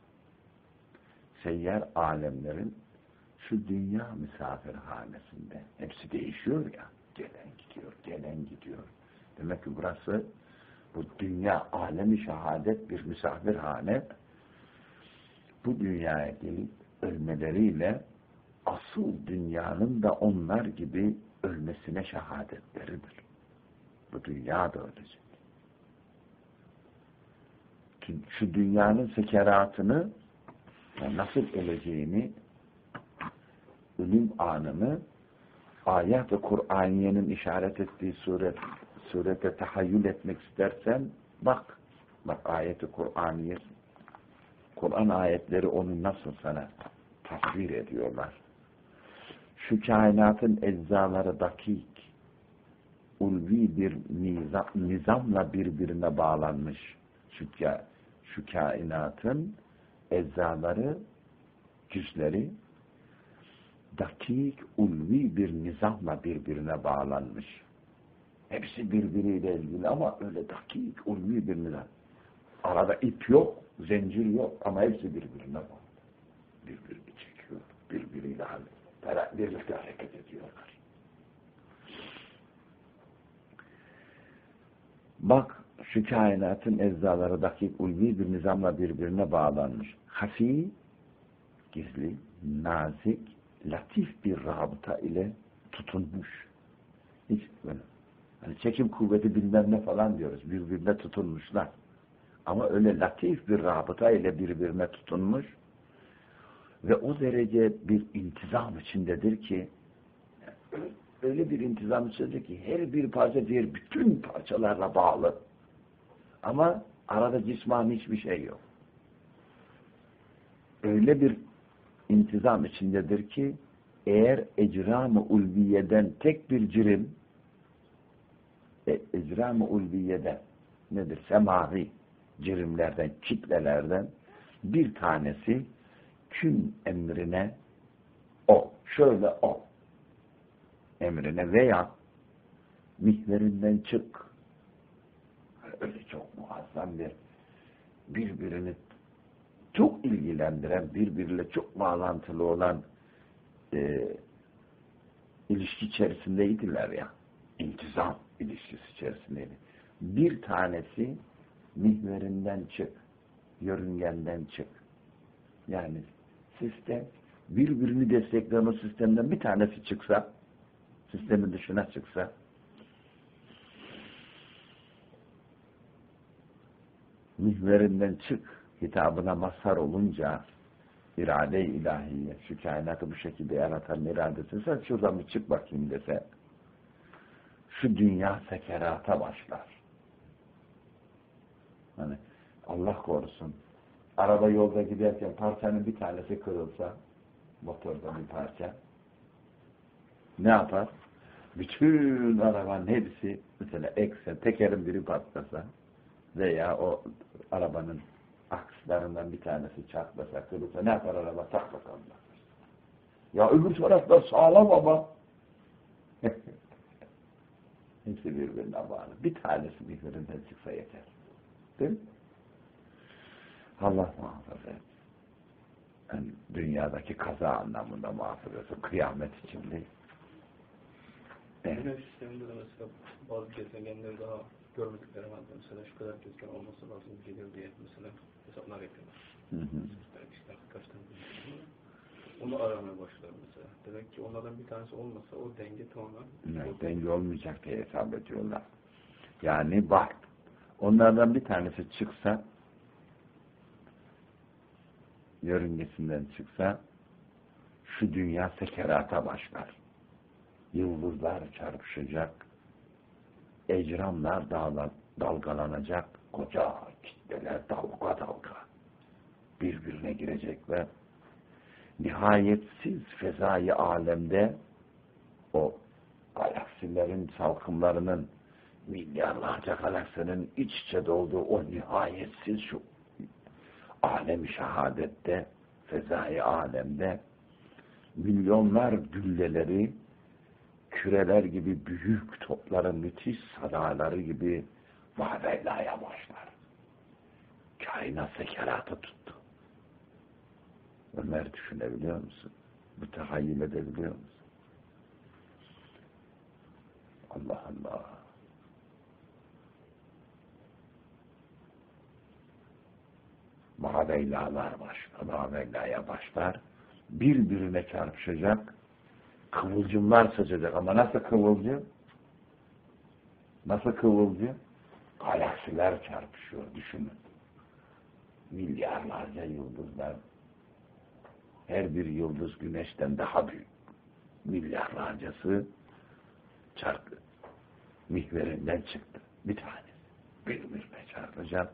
Seyyar alemlerin şu dünya misafirhanesinde hepsi değişiyor ya, gelen gidiyor. Demek ki burası bu dünya alemi şehadet bir misafirhane. Bu dünyaya gelip ölmeleriyle asıl dünyanın da onlar gibi ölmesine şehadetleridir. Bu dünya da ölecek. Şu dünyanın sekeratını, nasıl öleceğini, ölüm anını ayet-i Kur'aniyenin işaret ettiği surete tahayyül etmek istersen bak ayet-i Kur'aniye, Kur'an ayetleri onu nasıl sana tasvir ediyorlar. Şu kainatın eczaları dakik, ulvi bir nizamla birbirine bağlanmış. Şu kainatın eczaları, cüzleri dakik, ulvi bir nizamla birbirine bağlanmış. Hepsi birbiriyle ilgili ama öyle dakik, ulvi bir nizam. Arada ip yok, zincir yok ama hepsi birbirine bağlı. Birbirini çekiyor, birbiriyle birlikte hareket ediyorlar. Bak, şu kainatın eczaları dakik, ulvi bir nizamla birbirine bağlanmış. Hafi, gizli, nazik, latif bir rabıta ile tutunmuş. Hiç böyle. Hani çekim kuvveti bilmem ne falan diyoruz. Birbirine tutunmuşlar. Ama öyle latif bir rabıta ile birbirine tutunmuş ve o derece bir intizam içindedir ki öyle bir intizam içindedir ki her bir parça diğer bütün parçalarla bağlı. Ama Arada cismani hiçbir şey yok. Öyle bir intizam içindedir ki eğer ecram-ı ulviyeden tek bir cirim ecram-ı ulviyeden nedir? Semavi cirimlerden, kitlelerden bir tanesi kün emrine ol. Şöyle ol. Emrine veya mihverinden çık. Öyle çok muazzam birbirini çok ilgilendiren, birbiriyle çok bağlantılı olan ilişki içerisindeydiler ya. İntizam ilişkisi içerisindeydi. Bir tanesi mihverinden çık, yörüngenden çık. Yani sistem birbirini destekleyen o sistemden bir tanesi çıksa, sistemin dışına çıksa, mihverinden çık hitabına mazhar olunca irade-i ilahiye, şu kainatı bu şekilde yaratan iradesi, sen şuradan bir çık bakayım dese, şu dünya sekerata başlar. Hani Allah korusun, araba yolda giderken parçanın bir tanesi kırılsa, motorda bir parça, ne yapar? Bütün arabanın hepsi, mesela eksen, tekerin biri patlasa veya o arabanın akslarından bir tanesi çatlasa, kırılsa ne yapar araba? Tak bakalım. Ya öbür taraflar sağlam ama hepsi birbirine bağlı. Bir tanesi birbirinden çıksa yeter. Değil mi? Allah muhafaza et. Yani dünyadaki kaza anlamında muhafaza etsin. Kıyamet için değil. Güneş sisteminde de mesela bazı gezegenleri daha görmedikleri halde mesela şu kadar gezegen olması lazım gelir diye mesela hesaplar yapıyorlar. İşte kaç tane onu aramaya başlar mesela. Demek ki onlardan bir tanesi olmasa o denge tamamen... Evet, denge olmayacak diye hesap ediyorlar. Yani bak, onlardan bir tanesi çıksa, yörüngesinden çıksa, şu dünya sekerata başlar. Yıldızlar çarpışacak, ecramlar dalgalanacak, koca kitleler dalga dalga birbirine girecekler. Nihayetsiz fezai alemde o galaksilerin salkımlarının, milyarlarca galaksinin iç içe dolduğu o nihayetsiz şu alem-i şehadette, fezai alemde milyonlar gülleleri küreler gibi büyük topların müthiş sadaları gibi vaveylaya başlar. Kainat sekeratı tuttu. Ömer düşünebiliyor musun? Mütehayyil edebiliyor musun? Allah Allah. Maveylalar başlar, maveylaya başlar. Birbirine çarpışacak, kıvılcımlar saçacak. Ama nasıl kıvılcım? Nasıl kıvılcım? Galaksiler çarpışıyor, düşünün. Milyarlarca yıldızlar. Her bir yıldız güneşten daha büyük. Milyarlarcası çarptı. Mihverinden çıktı. Bir tanesi. Birbirine çarpacak.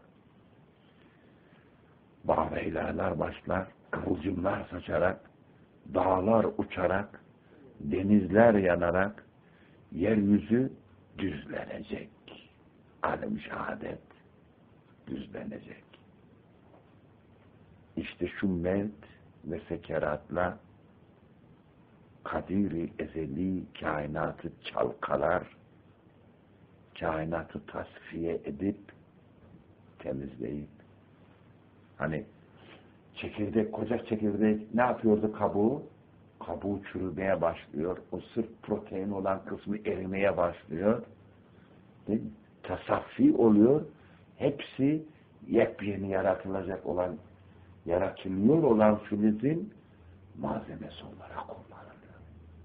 Bağveylalar başlar. Kıvılcımlar saçarak, dağlar uçarak, denizler yanarak, yeryüzü düzlenecek. Alem-i şehadet düzlenecek. İşte şu mevt ve sekeratla kadiri ezeli kainatı çalkalar, kainatı tasfiye edip, temizleyip, hani çekirdek, koca çekirdek ne yapıyordu kabuğu? Kabuğu çürümeye başlıyor. O sırf protein olan kısmı erimeye başlıyor. Değil mi? Tasaffi oluyor. Hepsi yepyeni yaratılacak olan, yaratılıyor olan filizin malzemesi olarak kullanılıyor.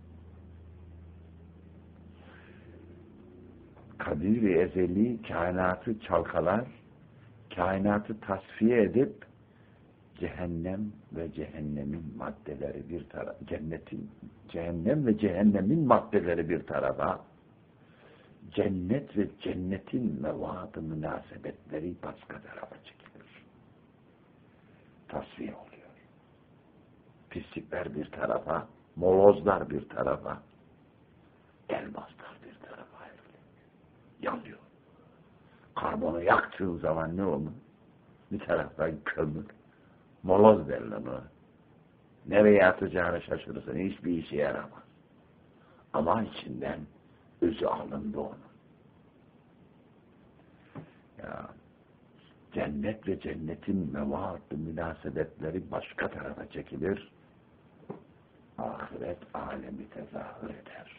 Kadir-i ezeli kainatı çalkalar, kainatı tasfiye edip cehennem ve cehennemin maddeleri bir tarafa, cehennem ve cehennemin maddeleri bir tarafa, cennet ve cennetin mevadı münasebetleri başka tarafa çekilir. Tasfiye oluyor. Pislikler bir tarafa, molozlar bir tarafa, elmaslar bir tarafa ayrılıyor. Yanıyor. Karbonu yaktığın zaman ne olur? Bir taraftan kömür. Moloz derler ona. Nereye atacağını şaşırırsın. Hiçbir işe yaramaz. Ama içinden özü alındı onun. Ya, cennet ve cennetin mevaatlı münasebetleri başka tarafa çekilir. Ahiret alemi tezahür eder.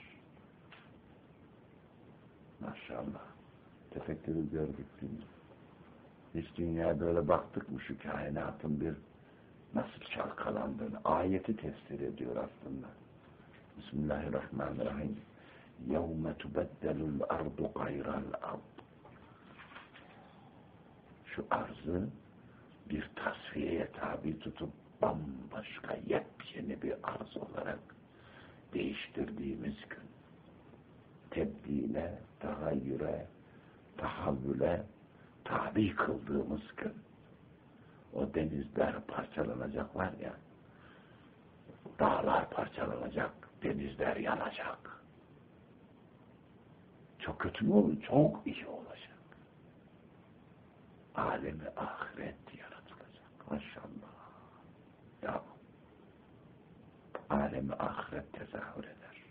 Maşallah. Tefekkürü gördük değil mi? Hiç dünyaya böyle baktık mı şu kainatın bir nasıl çalkalandığını, ayeti tefsir ediyor aslında. Bismillahirrahmanirrahim. يَوْمَ تُبَدَّلُ الْأَرْضُ غَيْرَ الْأَرْضِ. Şu arzı bir tasfiyeye tabi tutup bambaşka yepyeni bir arz olarak değiştirdiğimiz gün, tebdile, tagayyüre, tahavvüle tabi kıldığımız gün, o denizler parçalanacak var ya, dağlar parçalanacak, denizler yanacak. Çok kötü mü olur? Çok iyi olacak. Alemi ahiret yaratılacak. Maşallah. Ya, alemi ahiret tezahür eder.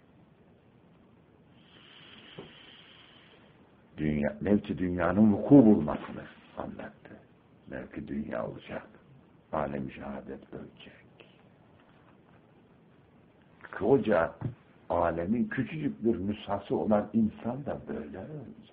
Dünya, belki dünyanın vuku bulmasını anlattı. Belki dünya olacak. Alem-i şehadet ölecek. Koca alemin küçücük bir nüshası olan insan da böyle ölecek.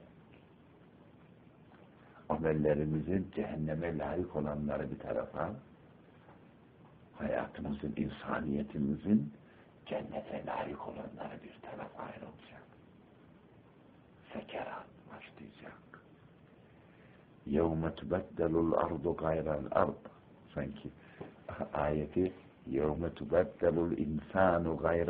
Amellerimizin cehenneme layık olanları bir tarafa, hayatımızın, insaniyetimizin cennete layık olanları bir tarafa ayrılacak. Sekerat başlayacak. يَوْمَ تُبَدَّلُ الْأَرْضُ غَيْرَ الْأَرْضِ. Sanki ayeti يَوْمَ تُبَدَّلُ الْاِنْسَانُ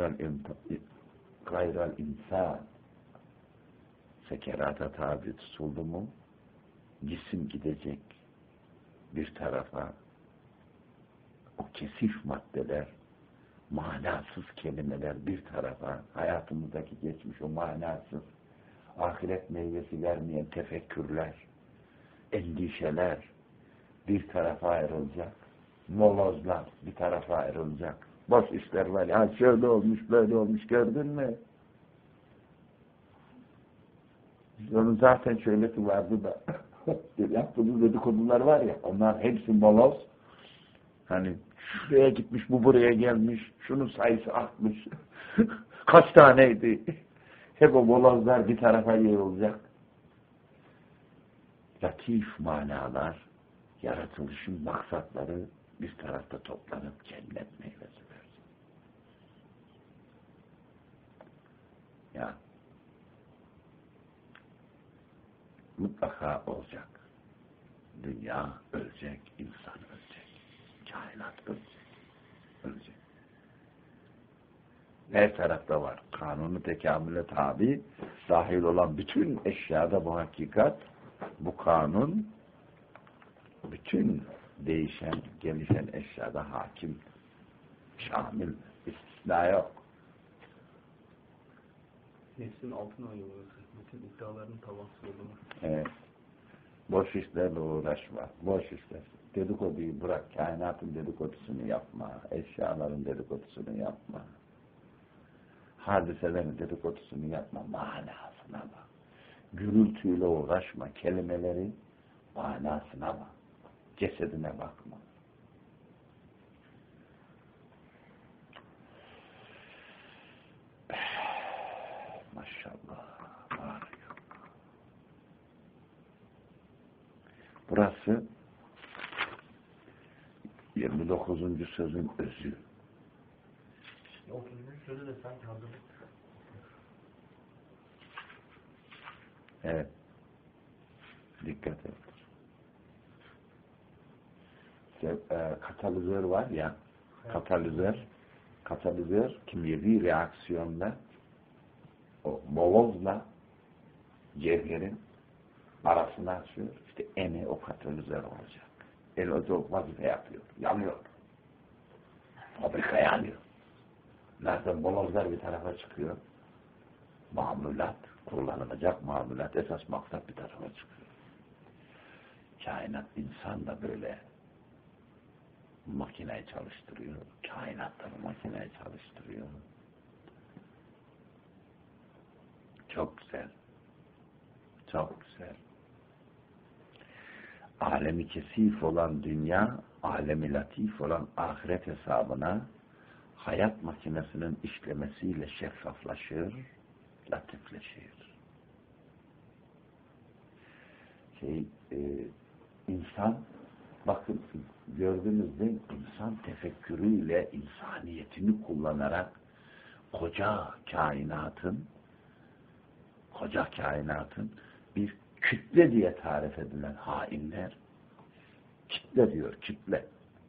غَيْرَ الْاِنْسَانِ. Sekerata tabi tutuldu mu, cisim gidecek bir tarafa, o kesif maddeler, manasız kelimeler bir tarafa, hayatımızdaki geçmiş o manasız, ahiret meyvesi vermeyen tefekkürler, endişeler bir tarafa ayrılacak, molozlar bir tarafa ayrılacak, boş işler var ya, şöyle olmuş, böyle olmuş, gördün mü? Onun zaten şöylesi vardı da, yaptığımız dedikodular var ya, onlar hepsi moloz. Hani şuraya gitmiş, bu buraya gelmiş, şunun sayısı artmış, kaç taneydi? Hep o molozlar bir tarafa yığılacak. Latif manalar, yaratılışın maksatları bir tarafta toplanıp cennet meyvesi verecek. Ya, mutlaka olacak. Dünya ölecek, insan ölecek, kainat ölecek, ölecek. Her tarafta var. Kanunu tekamüle tabi, dahil olan bütün eşyada bu hakikat, bu kanun, bütün değişen, gelişen eşyada hakim, şamil, istisna yok. Nefsin altına ayırıyor. Bütün iddiaların tavası olduğunu. Evet. Boş işlerle uğraşma. Boş işler. Dedikoduyu bırak. Kainatın dedikodusunu yapma. Eşyaların dedikodusunu yapma. Hadiselerin dedikodusunu yapma. Manasına bak. Gürültüyle uğraşma. Kelimeleri manasına bak. Cesedine bakma. Maşallah. Burası 29. sözün özü. 30. sözü de sanki hazırlık. Evet. Dikkat et. Katalizör var ya, katalizör kimyevi reaksiyonla o molozla cevherin arasını açıyor. İşte eni o katalizer olacak. El o vazife yapıyor. Yanıyor. Fabrika yanıyor. Nereden molozlar bir tarafa çıkıyor. Mamulat, kullanılacak mamulat, esas maksat bir tarafa çıkıyor. Kainat, insan da böyle makineyi çalıştırıyor. Kainat da makineyi çalıştırıyor. Çok güzel. Çok güzel. Alemi kesif olan dünya, alemi latif olan ahiret hesabına hayat makinesinin işlemesiyle şeffaflaşır, latifleşir. İnsan, bakın gördünüz değil mi? İnsan tefekkürüyle insaniyetini kullanarak koca kainatın bir kütle diye tarif edilen hainler, kitle diyor, kitle.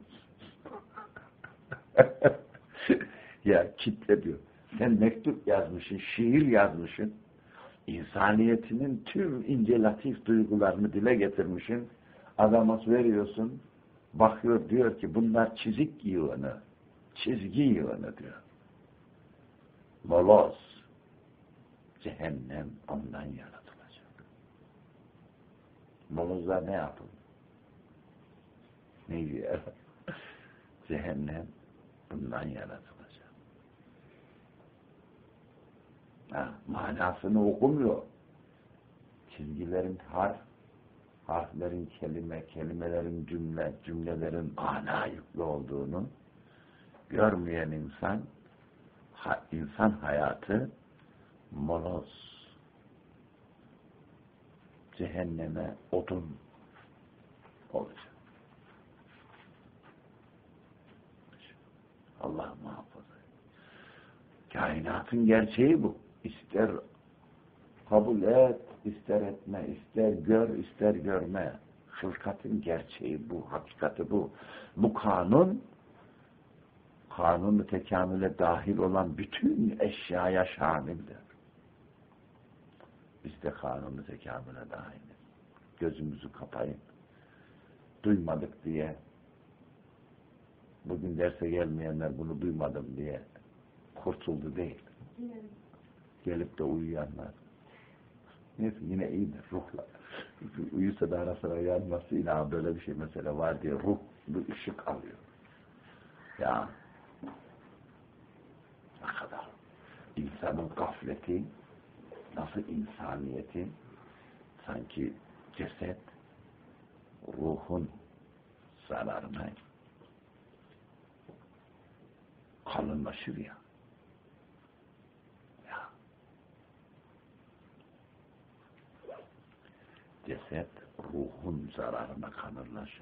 Ya kitle diyor. Sen mektup yazmışsın, şiir yazmışsın, insaniyetinin tüm ince latif duygularını dile getirmişsin, adama veriyorsun, bakıyor diyor ki bunlar çizik yığını, çizgi yığını diyor. Moloz, cehennem ondan yaratılacak. Molozlar ne yapın? Ne yer? Cehennem bundan yaratılacak. Manasını okumuyor. Çizgilerin harflerin kelime, kelimelerin cümle, cümlelerin mana yüklü olduğunu görmeyen insan hayatı moloz, cehenneme odun olacak. Allah muhafaza. Kainatın gerçeği bu. İster kabul et, ister etme, ister gör, ister görme. Hılkatın gerçeği bu, hakikati bu. Bu kanun-u tekamüle dahil olan bütün eşyaya şamildir. Biz de kanun-u tekamüle dahiliz. Gözümüzü kapayın. Duymadık diye, bugün derse gelmeyenler bunu duymadım diye kurtuldu değil. Gelip de uyuyanlar. Neyse yine iyidir ruhla. Uyusa da ara sıra yanması yine böyle bir şey mesela var diye ruh bir ışık alıyor. Ya ne kadar insanın gafleti, nasıl insaniyeti, sanki ceset ruhun zararına kalınlaşır ya. Ceset ruhun zararına kanırlaşır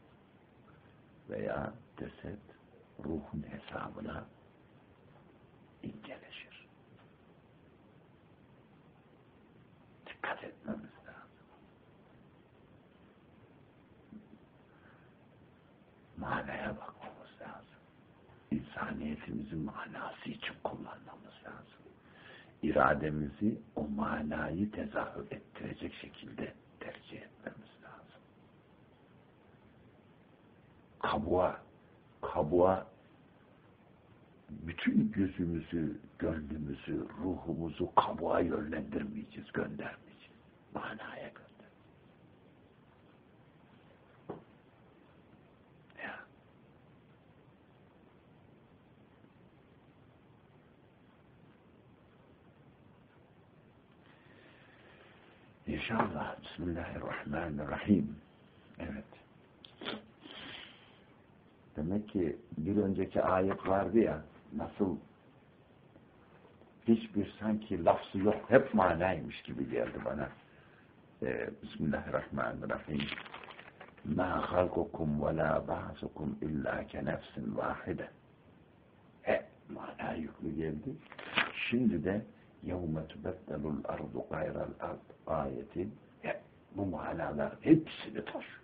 veya ceset ruhun hesabına inceleşir. Dikkat etmemiz lazım. Manaya bakmamız lazım. İnsaniyetimizin manası için kullanmamız lazım. İrademizi o manayı tezahür ettirecek şekilde tercih etmemiz lazım. Kabuğa bütün gözümüzü, gönlümüzü, ruhumuzu kabuğa yönlendirmeyeceğiz, göndermeyeceğiz. Manaya gönder. Ya. İnşallah. Bismillahirrahmanirrahim. Evet. Demek ki bir önceki ayet vardı ya, nasıl hiçbir sanki lafzı yok, hep manaymış gibi geldi bana. Bismillahirrahmanirrahim. مَا خَلْقُكُمْ وَلَا بَعْثُكُمْ اِلَّا كَنَفْسٍ وَاحِدَةٍ. Hep mana yüklü geldi. Şimdi de يَوْمَ تُبَدَّلُ الْأَرْضُ غَيْرَ الْأَرْضِ ayeti hep bu manalar hepsini taşıyor.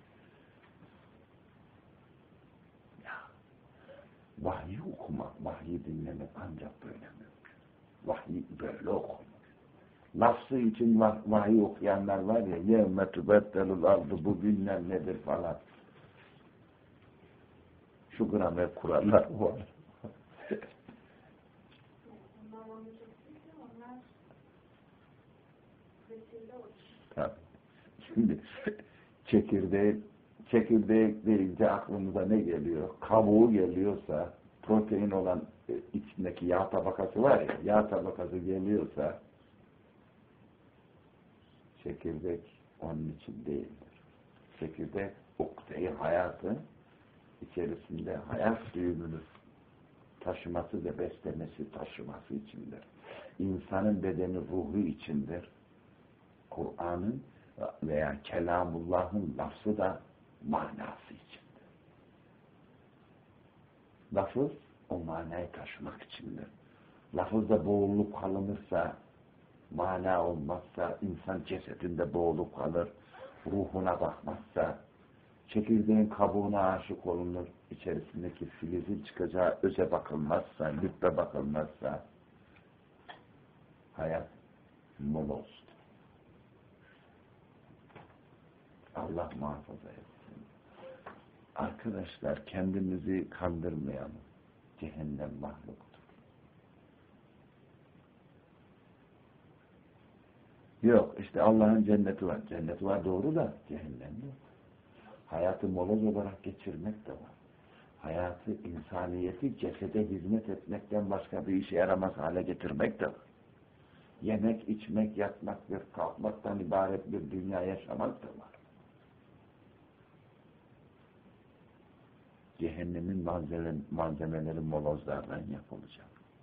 Vahyi okumak, vahyi dinlemek ancak böyle mümkün. Vahyi böyle okunur. Lafzı için vahiy okuyanlar var ya, yevme tübeddelul ardı, bu bilmem nedir falan. Şu gramer kurallar var. Tabii. Şimdi çekirdek deyince aklımıza ne geliyor? Kabuğu geliyorsa, protein olan içindeki yağ tabakası var ya, yağ tabakası geliyorsa çekirdek onun için değildir. Çekirdek ukde-i hayatın içerisinde hayat düğümünü taşıması ve beslemesi, taşıması içindir. İnsanın bedeni ruhu içindir. Kur'an'ın veya Kelamullah'ın lafzı da manası içindir. Lafız o manayı taşımak içindir. Lafızda boğulup kalınırsa, mana olmazsa, insan cesedinde boğulup kalır, ruhuna bakmazsa, çekirdeğin kabuğuna aşık olunur, içerisindeki filizin çıkacağı öze bakılmazsa, lübbe bakılmazsa, hayat molozdur. Allah muhafaza etsin. Arkadaşlar, kendimizi kandırmayalım. Cehennem mahluktur. Yok, işte Allah'ın cenneti var. Cenneti var doğru da cehennem yok. Hayatı moloz olarak geçirmek de var. Hayatı, insaniyeti cesede hizmet etmekten başka bir işe yaramaz hale getirmek de var. Yemek, içmek, yatmak ve kalkmaktan ibaret bir dünya yaşamak da var. Cehennemin malzemeleri molozlardan yapılacak.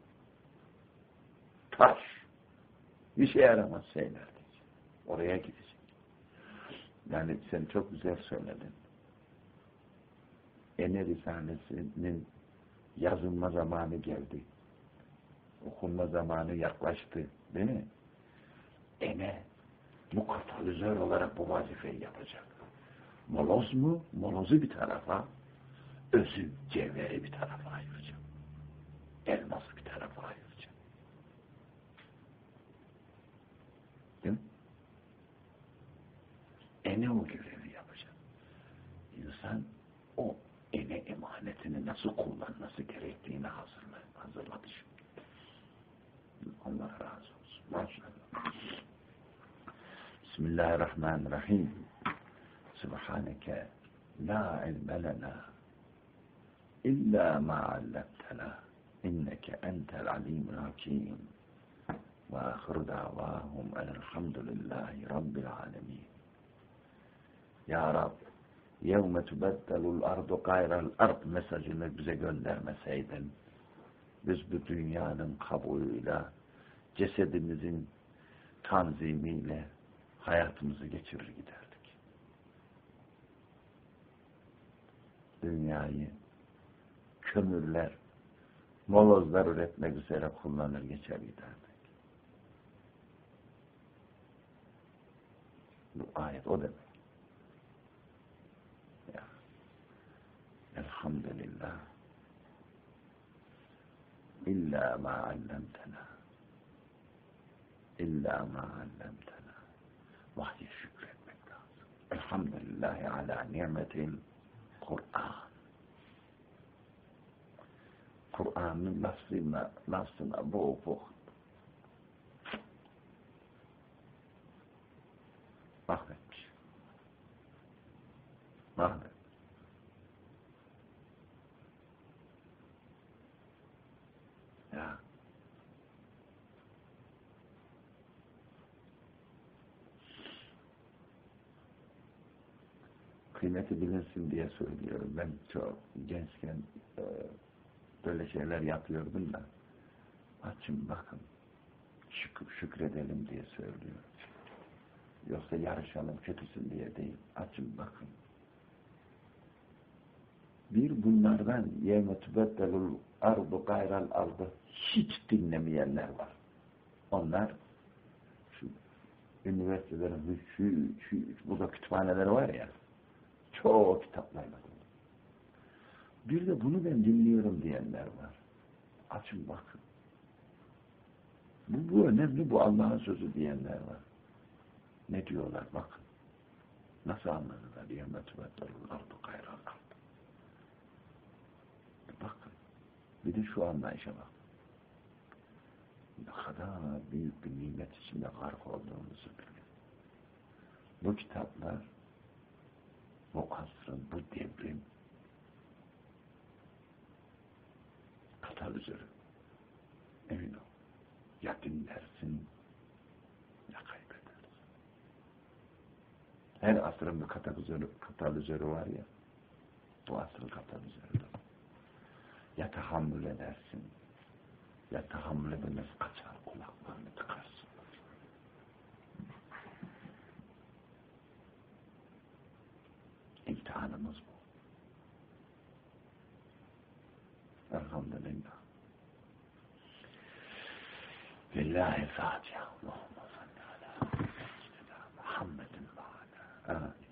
Taş. Bir şey yaramaz şeyler diyecek. Oraya gidecek. Yani sen çok güzel söyledin. Ene Risalesi'nin yazılma zamanı geldi. Okunma zamanı yaklaştı. Değil mi? Ene bu katalizör olarak bu vazifeyi yapacak. Moloz mu? Molozu bir tarafa, özü, cevheri bir tarafa ayıracak. Elması bir tarafa ayıracak. Değil mi? Ene o görevi yapacak. İnsan o ene emanetini nasıl kullanması gerektiğini hazırladı şimdi. Allah razı olsun. Maşallah. Bismillahirrahmanirrahim. Subhaneke la ilme lena illa ma allamtena inneke entel alimul hakim. Ve ahiru davahum elhamdülillahi rabbil alemin. Ya Rab, yevme tübeddelul ardu gayral ard mesajını bize göndermeseydin, biz bu dünyanın kabuğuyla, cesedimizin tanzimiyle hayatımızı geçirir giderdik. Dünyayı kömürler, molozlar üretmek üzere kullanır geçer giderdik. Bu ayet o demek. Ya. Elhamdülillah. İlla ma allamtena. İlla ma allamtena. Vahye şükretmek lazım. Elhamdülillahi ala nimetil Kur'an. Kur'an'ın lafzına boğuk. Mahvetmiş. Mahvet. Ya. Kıymeti bilinsin diye söylüyorum. Ben çok gençken böyle şeyler yapıyordum da açın bakın şükredelim diye söylüyorum. Yoksa yarışalım kötüsün diye değil. Açın bakın. Bir bunlardan yevme tübeddelul ardu gayral ardı hiç dinlemeyenler var. Onlar şu üniversitelerin burada kütüphaneleri var ya, çoğu kitaplarla dolu. Bir de bunu ben dinliyorum diyenler var. Açın bakın. Bu önemli, bu Allah'ın sözü diyenler var. Ne diyorlar bakın. Nasıl anladılar? Yevmetü veddelul ardu gayral ardu. Bakın. Bir de şu anlayışa bak. Ne kadar büyük bir nimet içinde gark olduğumuzu bilin. Bu kitaplar, bu asrın, bu devrin katalizörü. Emin ol. Ya dinlersin, ya kaybedersin. Her asrın bir katalizörü var ya, bu asrın katalizörü. Ya tahammül edersin, ya tahammül edemez kaçar, kulaklarını tıkarsın. İmtihanımız bu. Elhamdülillah. Lillahi Fatiha. Allahümme salli ala Muhammedin ve ala